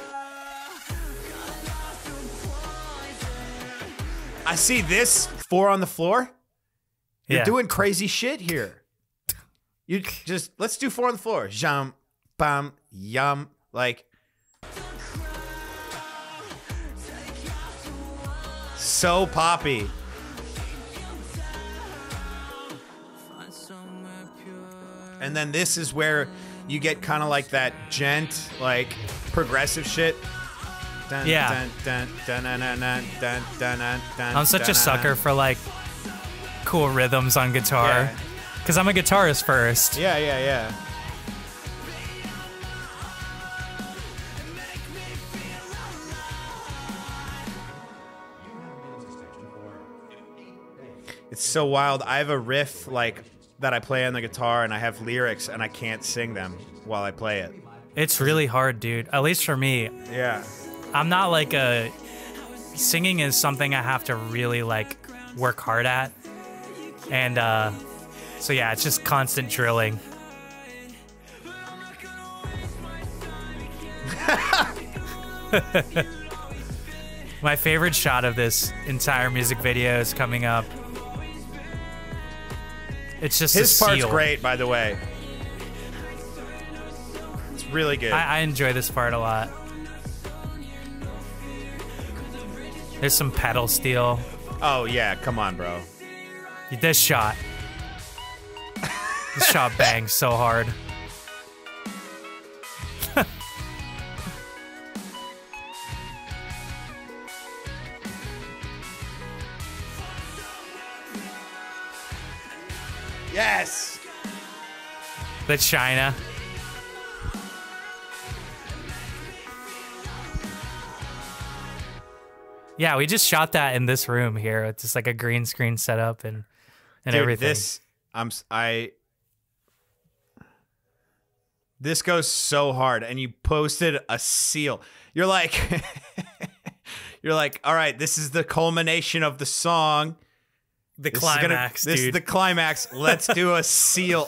I see this 4 on the floor. You're Yeah. doing crazy shit here. You just let's do 4 on the floor. Jump, bam, yum, like. So poppy. And then this is where you get kind of like that gent, like progressive shit. Dun, Yeah. Dun, dun, dun, dun, dun, dun, dun, dun, dun, I'm such dun, a sucker dun. for like cool rhythms on guitar. Yeah. Because I'm a guitarist first. Yeah, yeah, yeah. It's so wild. I have a riff like that I play on the guitar, and I have lyrics, and I can't sing them while I play it. It's really hard, dude. At least for me. Yeah. I'm not like singing is something I have to really like work hard at. And so yeah, it's just constant drilling. My favorite shot of this entire music video is coming up. It's just his a part's seal. great, by the way. It's really good. I enjoy this part a lot. There's some pedal steel. Oh yeah, come on, bro. This shot. This shot bangs so hard. Yes. The China. Yeah, we just shot that in this room here. It's just like a green screen setup and Dude, everything. This goes so hard, and you posted a seal. You're like, all right, this is the culmination of the song. The climax, dude. This is the climax. Let's do a seal.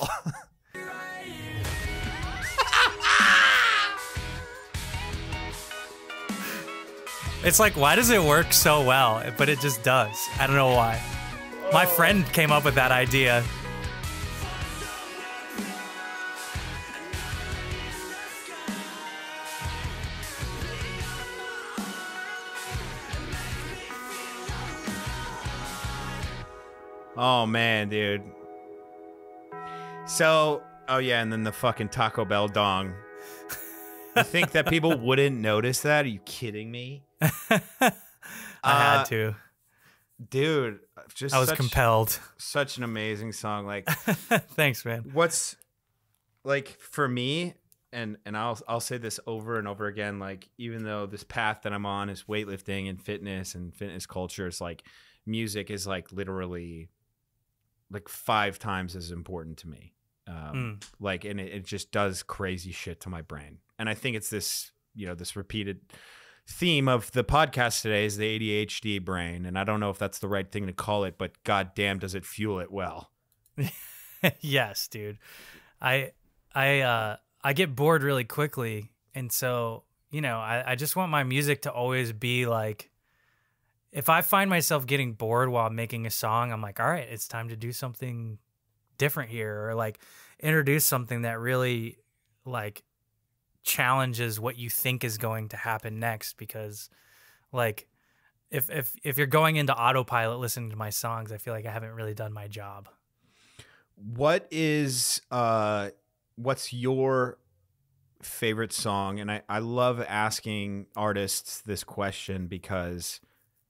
It's like, why does it work so well? But it just does. I don't know why. My friend came up with that idea. Oh man, dude. So, oh yeah, and then the fucking Taco Bell dong. You think that people wouldn't notice that? Are you kidding me? I had to. Dude, just I was compelled. Such an amazing song. Like, thanks, man. What's like for me, and I'll say this over and over again. Like, even though this path that I'm on is weightlifting and fitness culture, it's like music is like literally like 5 times as important to me. Like, and it just does crazy shit to my brain. And I think it's this, this repeated theme of the podcast today is the ADHD brain. And I don't know if that's the right thing to call it, but goddamn, does it fuel it well? Yes, dude. I get bored really quickly. And so, I just want my music to always be like, if I find myself getting bored while making a song, I'm like, all right, it's time to do something different here, or like introduce something that really like challenges what you think is going to happen next. Because like if you're going into autopilot listening to my songs, I feel like I haven't really done my job. What's your favorite song? And I love asking artists this question because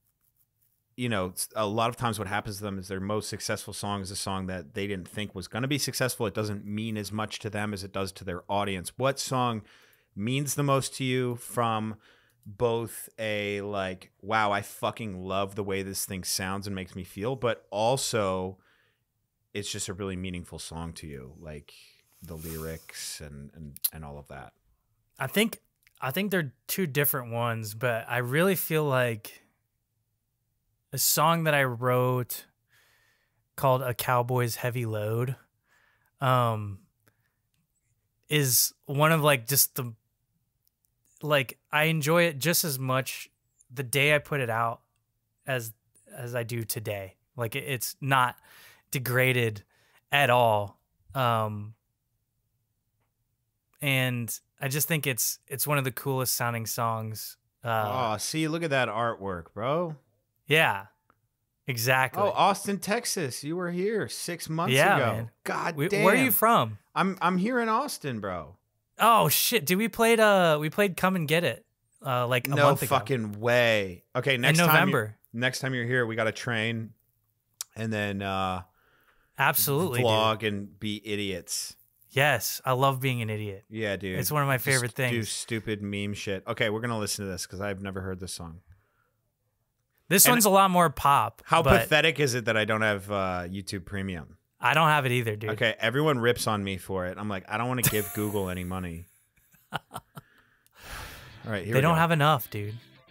a lot of times what happens to them is their most successful song is a song that they didn't think was going to be successful. It doesn't mean as much to them as it does to their audience. What song means the most to you from both a like, wow, I fucking love the way this thing sounds and makes me feel, but also it's just a really meaningful song to you, like the lyrics and all of that? I think they're two different ones, but I really feel like a song that I wrote called A Cowboy's Heavy Load is one of like just the, like, I enjoy it just as much the day I put it out as I do today. Like it's not degraded at all. And I just think it's one of the coolest sounding songs. See, look at that artwork, bro. Yeah, exactly. Oh, Austin, Texas. You were here 6 months ago. Man. God damn. Where are you from? I'm here in Austin, bro. Oh shit! Dude, we played Come and Get It like a month ago. No fucking way. Okay, next in time November. Next time you're here, we got to train and then absolutely vlog and be idiots. Yes, I love being an idiot. Yeah, dude. It's one of my favorite things. Do stupid meme shit. Okay, we're gonna listen to this because I've never heard this song. This one's a lot more pop. How pathetic is it that I don't have YouTube Premium? I don't have it either, dude. Okay, everyone rips on me for it. I'm like, I don't want to give Google any money. All right, here They we don't go. have enough, dude.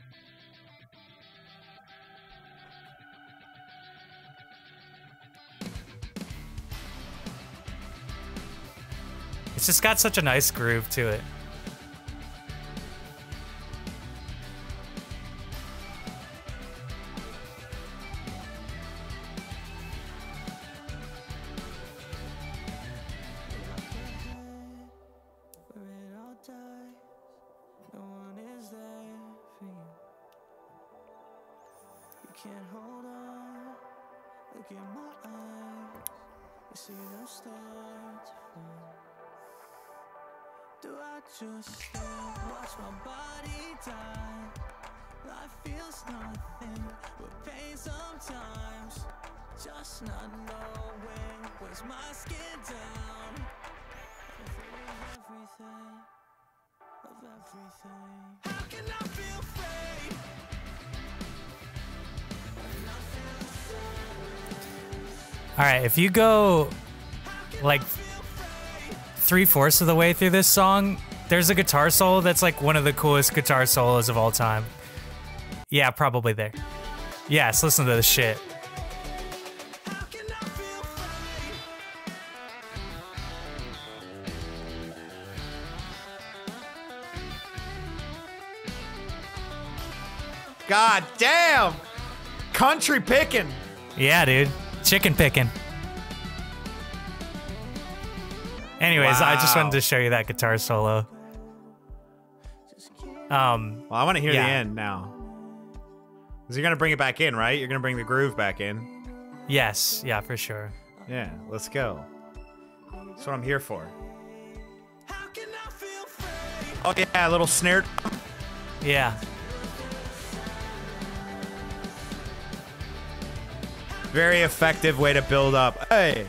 It's just got such a nice groove to it. Just watch my body die. Life feels nothing but pain sometimes. Just not knowing weighs my skin down. I'm afraid of everything. How can I feel afraid? All right, if you go like 3/4 of the way through this song, there's a guitar solo that's like one of the coolest guitar solos of all time. Yeah, probably there. Yes, listen to this shit. God damn! Country picking. Yeah, dude. Chicken picking. Anyways, I just wanted to show you that guitar solo. Well, I want to hear Yeah. the end now. Because you're going to bring it back in, right? You're going to bring the groove back in. Yes, yeah, for sure. Yeah, let's go. That's what I'm here for. Oh, yeah, a little snare. Yeah. Very effective way to build up. Hey.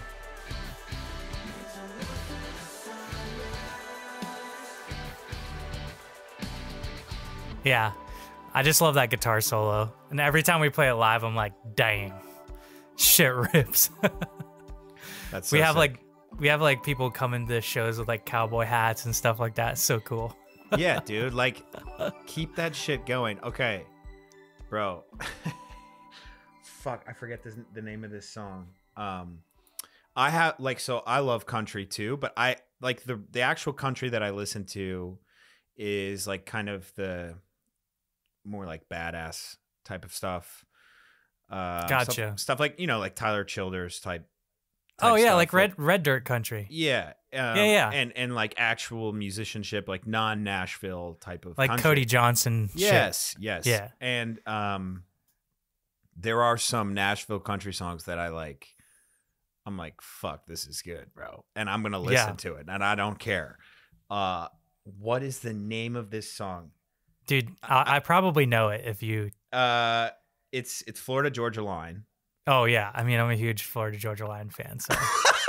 Yeah. I just love that guitar solo. And every time we play it live, I'm like, dang. Shit rips. That's we so have sick. like people coming to shows with like cowboy hats and stuff like that. It's so cool. Yeah, dude. Like, keep that shit going. Okay. Bro. Fuck, I forget the name of this song. I have like, so I love country too, but I like the actual country that I listen to is like kind of the more like badass type of stuff. Gotcha. Stuff like, you know, like Tyler Childers type Oh yeah, stuff. like red dirt country. Yeah. Yeah. And like actual musicianship, like non-Nashville type of Like country. Cody Johnson shit. Yes. Yeah. And there are some Nashville country songs that I like. I'm like, fuck, this is good, bro. And I'm gonna listen to it, and I don't care. What is the name of this song? Dude, I probably know it if you It's Florida Georgia Line. Oh yeah. I mean, I'm a huge Florida Georgia Line fan, so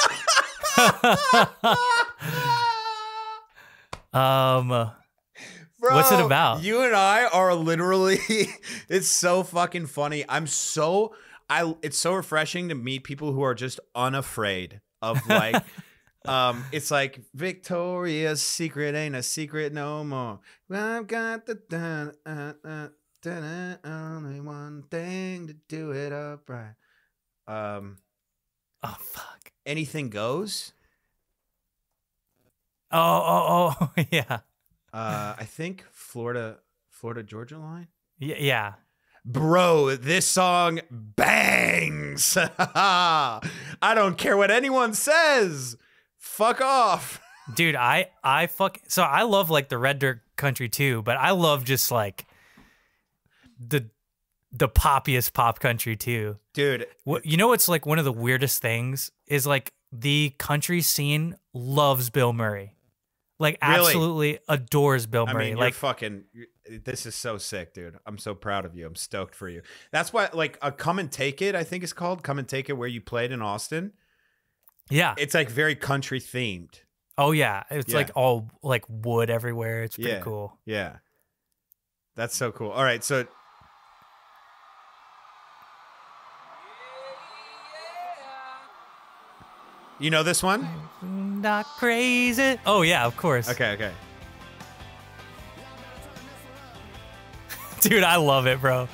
Bro, what's it about? You and I are literally it's so fucking funny. It's so refreshing to meet people who are just unafraid of like it's like Victoria's Secret ain't a secret no more. I've got the only one thing to do it upright. Oh fuck. Anything Goes. Oh yeah. I think Florida Georgia Line. Yeah. Bro, this song bangs. I don't care what anyone says. Fuck off. Dude, I love like the red dirt country too, but I love just like the poppiest pop country too. Dude, You know what's like one of the weirdest things is like the country scene loves Bilmuri. Like Really? absolutely adores Bilmuri. I mean, like this is so sick, dude. I'm so proud of you. I'm stoked for you. That's why, like, a Come and Take It, I think it's called Come and Take It, where you played in Austin. yeah. It's like very country themed. Oh yeah. It's Yeah. like all like wood everywhere. It's pretty Yeah. cool. Yeah. That's so cool. All right. So, you know this one? Not crazy. Oh yeah, of course. Okay. Dude, I love it, bro.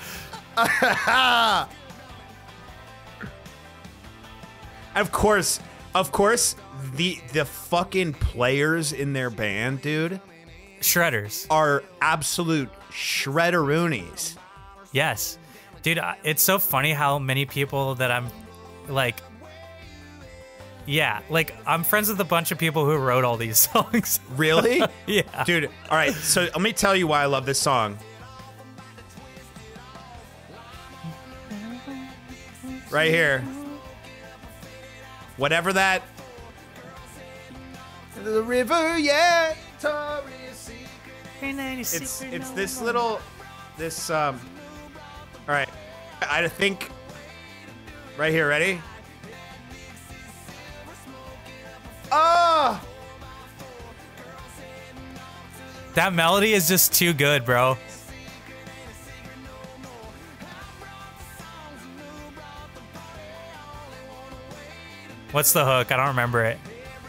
Of course, the fucking players in their band, dude, Shredders. are absolute shredderoonies. Yes. Dude, it's so funny how many people that I'm like, yeah, like I'm friends with a bunch of people who wrote all these songs. Really? Yeah. Dude, all right, so let me tell you why I love this song. Right here. Whatever that. The river, yeah. It's this little, all right. I think, right here, ready? Oh! That melody is just too good, bro. What's the hook? I don't remember it.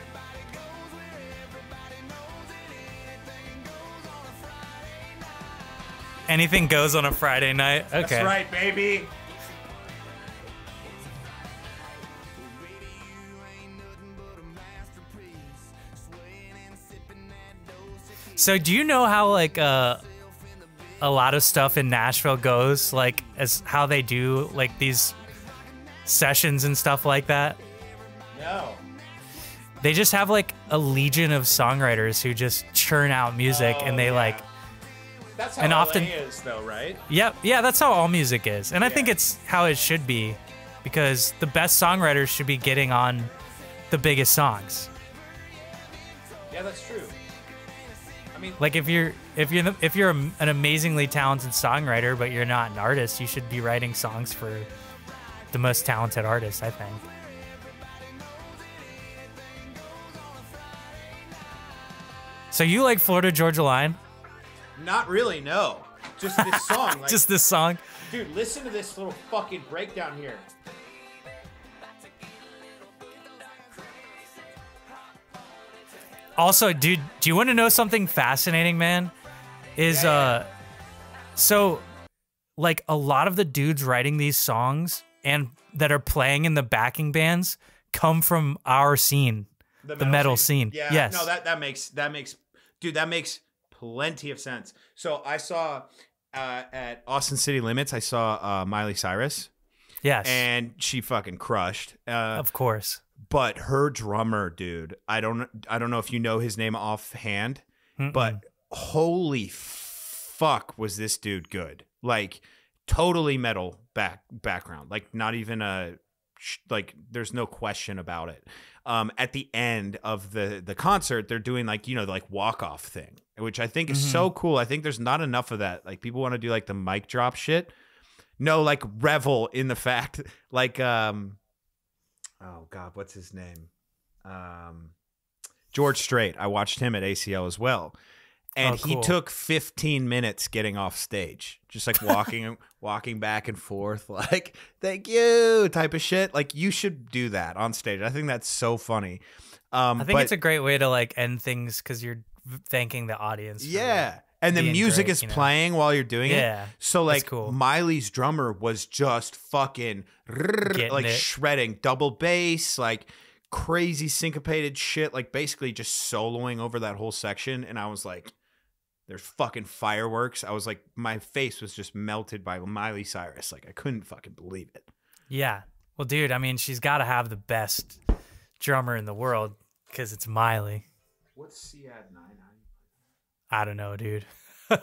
Anything goes on a Friday night. Okay. That's right, baby. So do you know how like a lot of stuff in Nashville goes, like as how they do like these sessions and stuff like that? No. They just have like a legion of songwriters who just churn out music, and they like. That's how and LA often is, though, right? Yep, yeah, that's how all music is, and I think it's how it should be, because the best songwriters should be getting on the biggest songs. Yeah, that's true. I mean, Like if you're an amazingly talented songwriter, but you're not an artist, you should be writing songs for the most talented artists, I think. So you like Florida Georgia Line? not really, no. Just this song. Like, Just this song? dude, listen to this little fucking breakdown here. Also, dude, do you want to know something fascinating, man? So like a lot of the dudes writing these songs and that are playing in the backing bands come from our scene, the metal scene. Yeah, yes. no, that makes dude, that makes plenty of sense. So I saw at Austin City Limits, I saw Miley Cyrus. Yes. And she fucking crushed. Of course. But her drummer, dude, I don't know if you know his name offhand, but holy fuck was this dude good. Like totally metal background. Like not even like there's no question about it. At the end of the concert, they're doing like, you know, like walk-off thing, which I think is so cool. I think there's not enough of that. Like people want to do like the mic drop shit. No, like revel in the fact, like oh God, what's his name? George Strait. I watched him at ACL as well. And cool. he took 15 minutes getting off stage, just like walking back and forth, like, thank you type of shit. Like you should do that on stage. I think that's so funny. I think it's a great way to like end things because you're thanking the audience. Yeah. And the music is playing while you're doing it. Yeah. So like cool. Miley's drummer was just fucking like shredding double bass, like crazy syncopated shit, like basically just soloing over that whole section. And I was like, there's fucking fireworks. I was like, my face was just melted by Miley Cyrus. Like I couldn't fucking believe it. Yeah. Well, dude, I mean, she's got to have the best drummer in the world because it's Miley. What's C-Ad 9? I don't know, dude. Oh,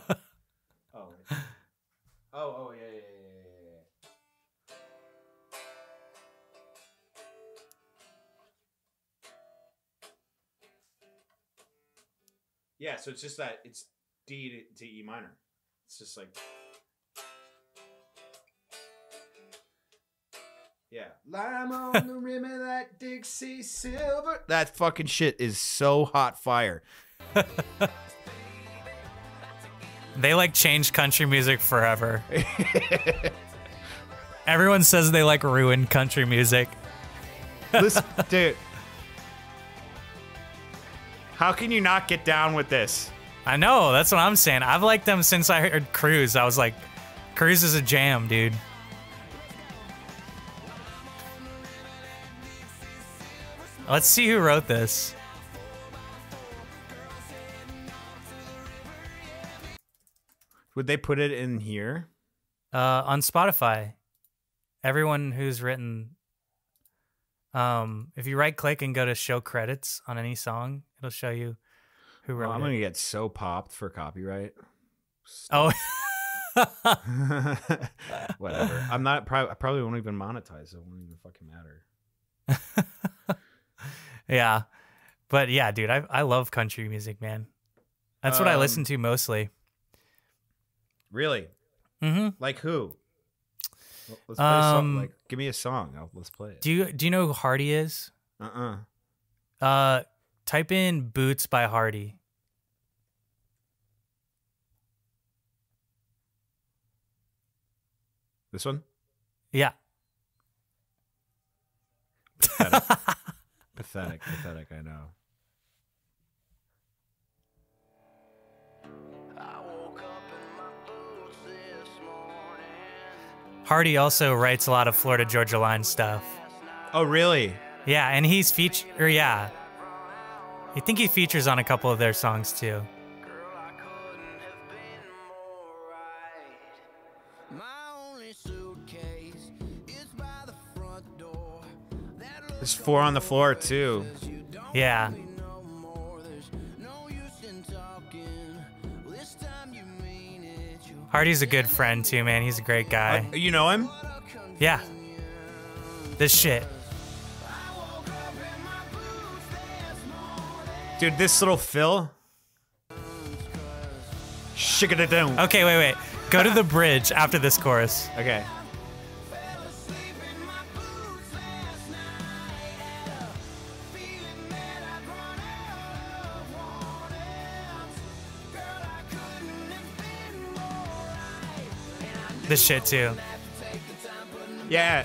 yeah. Yeah, so it's just that it's D to E minor. It's just like, yeah. Lime on the rim of that Dixie silver. That fucking shit is so hot fire. They like changed country music forever. Everyone says they like ruined country music. Listen, dude. How can you not get down with this? I know, that's what I'm saying. I've liked them since I heard Cruise. I was like, Cruise is a jam, dude. Let's see who wrote this. Would they put it in here? On Spotify. Everyone who's written, if you right click and go to show credits on any song, it'll show you who wrote I'm it. gonna get so popped for copyright. Oh. Whatever. I'm not. I probably won't even monetize. It won't even fucking matter. Yeah, but yeah, dude, I love country music, man. That's what I listen to mostly. Really? Mm-hmm. Like who? Let's play a song. Like, give me a song. Let's play it. Do you know who Hardy is? Type in "Boots" by Hardy. This one? Yeah. Pathetic. Pathetic, I know. Hardy also writes a lot of Florida Georgia Line stuff. Oh, really? Yeah, and he's I think he features on a couple of their songs too. There's 4 on the floor too. Yeah. Hardy's a good friend too, man. He's a great guy. You know him? Yeah. This shit. Dude, this little Phil. Shake it down. Okay, wait. Go to the bridge after this chorus. Okay. This shit too. Yeah.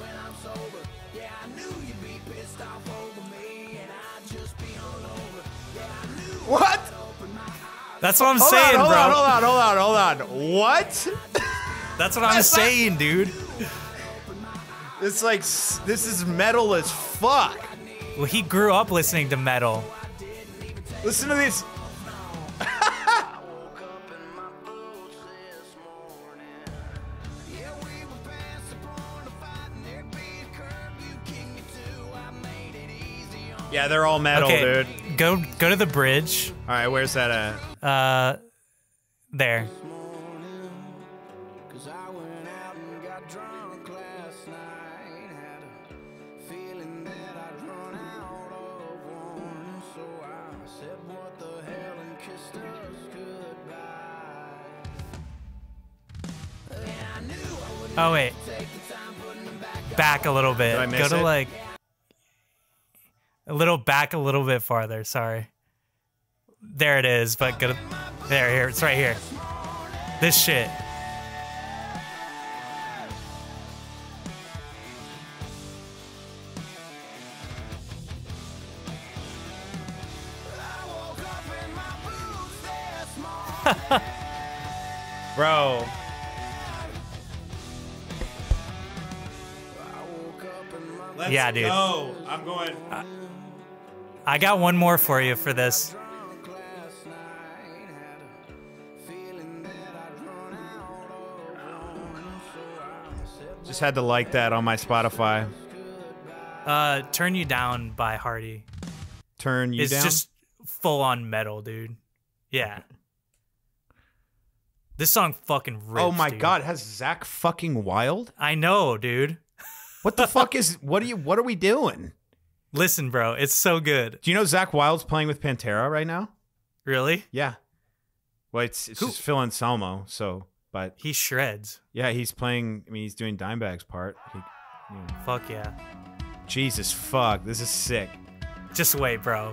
What? That's what I'm saying, bro. Hold on. What? That's what I'm saying, dude. It's like, this is metal as fuck. Well, he grew up listening to metal. Listen to this. Yeah, they're all metal, okay, dude. Go to the bridge. All right, where's that at? There. Oh wait. Back a little bit. Did I miss Go to it? like a little back a little bit farther. Sorry. There it is, but go to here. It's right here. This shit. Bro. Let's Yeah, dude. go. I'm going. I got one more for you for this. Just had to like that on my Spotify. Turn You Down by Hardy. Turn You It's down? just full on metal, dude. Yeah. This song fucking rips, Oh my dude. god, it has Zach fucking Wild? I know, dude. What the fuck is what are we doing? Listen, bro, it's so good. Do you know Zach Wild's playing with Pantera right now? Really? Yeah. Well, it's just Phil Anselmo, so but He shreds. yeah, he's playing. I mean, he's doing Dimebag's part. Fuck yeah. Jesus fuck, this is sick. Just wait, bro.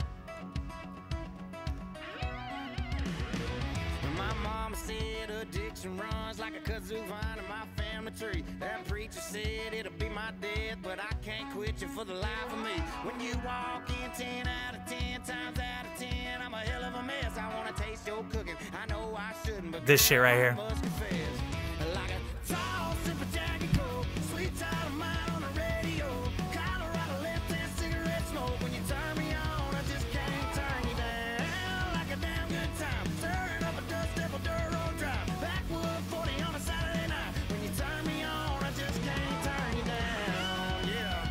My mama said addiction runs like a kazoo vine in my family tree. That preacher said it'll be my death, but I can't quit you for the life of me. When you walk in 10 out of 10 times out of 10, I'm a hell of a mess. I wanna taste your cooking. I know I shouldn't, but This shit right here. I must confess. Like a tall sip of Jack and Coke, sweet child of mine on the radio. Colorado left-hand cigarette smoke. When you turn me on, I just can't turn you down. Like a damn good time, stirring up a dust devil dirt road drive. Backwood 40 on a Saturday night. When you turn me on, I just can't turn you down. Yeah.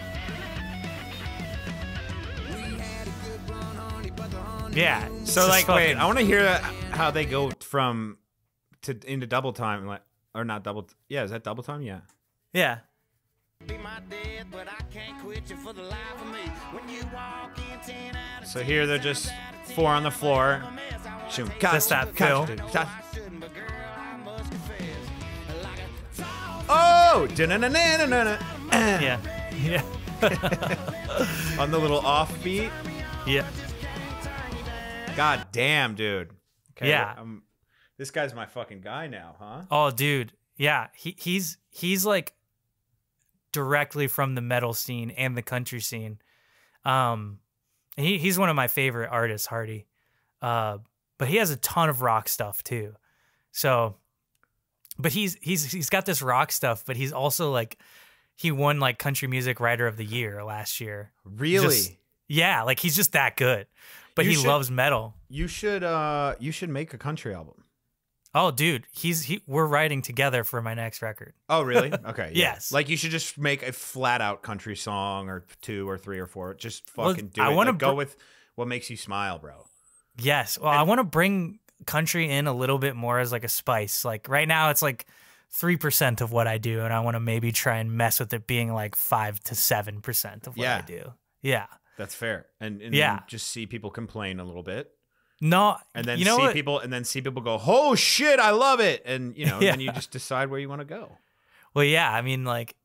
We had a good run, honey, but the honey. Yeah. So like, wait, fucking- I want to hear how they go from into double time, like, or not double. Yeah, is that double time? Yeah. Yeah. Be my death, but I can't quit you for the life of me. When you walk in 10 out of So here they're just 4 on the floor. Shoom, Just that fill. Oh, da-na-na-na-na-na. Yeah. Yeah. On the little offbeat. Yeah. God damn, dude. Okay, Yeah. This guy's my fucking guy now, huh? Oh, dude. Yeah. He's like directly from the metal scene and the country scene. He's one of my favorite artists, Hardy. But he has a ton of rock stuff too. So, but he's got this rock stuff, but he's also like, he won like Country Music Writer of the Year last year. Really? Yeah, like he's just that good. But he loves metal. You should make a country album. Oh, dude, we're writing together for my next record. Oh, really? Okay. Yeah. Yes. Like you should just make a flat out country song or 2 or 3 or 4. Just fucking do I it. wanna Like, go with what makes you smile, bro. Yes. Well, I want to bring country in a little bit more as like a spice. Like right now it's like 3% of what I do, and I want to maybe try and mess with it being like 5 to 7% of what I do. Yeah. That's fair. And Yeah. then just see people complain a little bit. No, And then you know what? see people go, "Oh shit, I love it." And Yeah. then you just decide where you want to go. Well, yeah, I mean, like,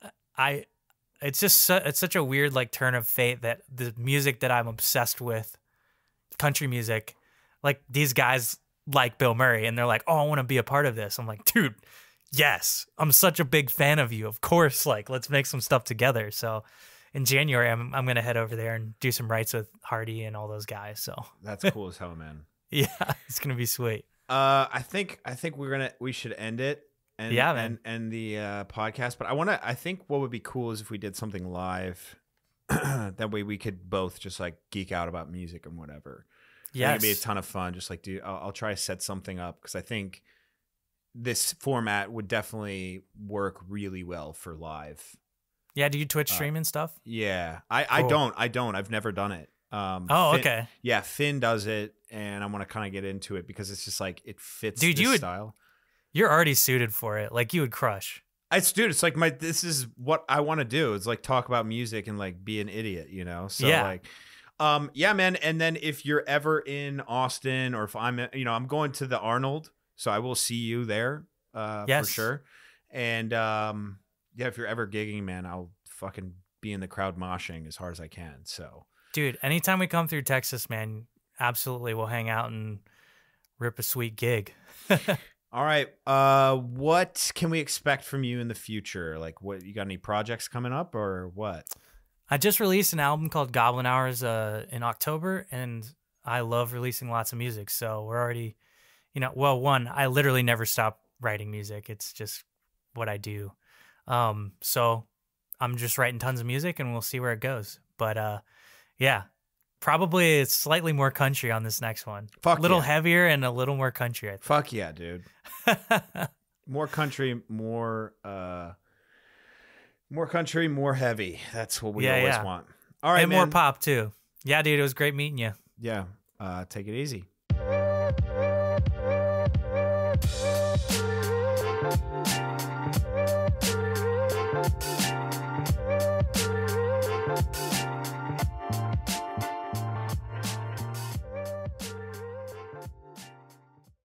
it's just it's such a weird like turn of fate that the music that I'm obsessed with, country music, like these guys like Bilmuri, and they're like, "Oh, I want to be a part of this." I'm like, dude, yes, I'm such a big fan of you. Of course, like, let's make some stuff together. So, in January, I'm gonna head over there and do some writes with Hardy and all those guys. So That's cool as hell, man. yeah, it's gonna be sweet. I think we should end it. And, Yeah, man. and the podcast. But I think what would be cool is if we did something live. That way we could both just like geek out about music and whatever. Yeah, It'd be a ton of fun. Just like, dude, I'll try to set something up because I think this format would definitely work really well for live. Yeah, do you Twitch stream and stuff? Yeah, I Cool. don't. I've never done it. Oh, Finn- okay. Yeah, Finn does it, and I want to kind of get into it because it's just like it fits Dude, this style. You're already suited for it. Like, you would crush. It's like this is what I want to do. It's like talk about music and like be an idiot, you know? So Yeah. like, yeah, man. And then if you're ever in Austin or if I'm going to the Arnold, so I will see you there, Yes. for sure. And, yeah, if you're ever gigging, man, I'll fucking be in the crowd moshing as hard as I can. So, Dude, anytime we come through Texas, man, absolutely we'll hang out and rip a sweet gig. all right. What can we expect from you in the future? Like, what, you got any projects coming up or what? I just released an album called Goblin Hours in October, and I love releasing lots of music. So we're already, one, I literally never stop writing music. It's just what I do. So I'm just writing tons of music, and we'll see where it goes. But yeah, probably it's slightly more country on this next one. Fuck a little yeah. heavier and a little more country, I think. Fuck yeah, dude. More country, more country, more heavy. That's what we always want. All right, and man. more pop too. Yeah, dude, it was great meeting you. Yeah. Take it easy.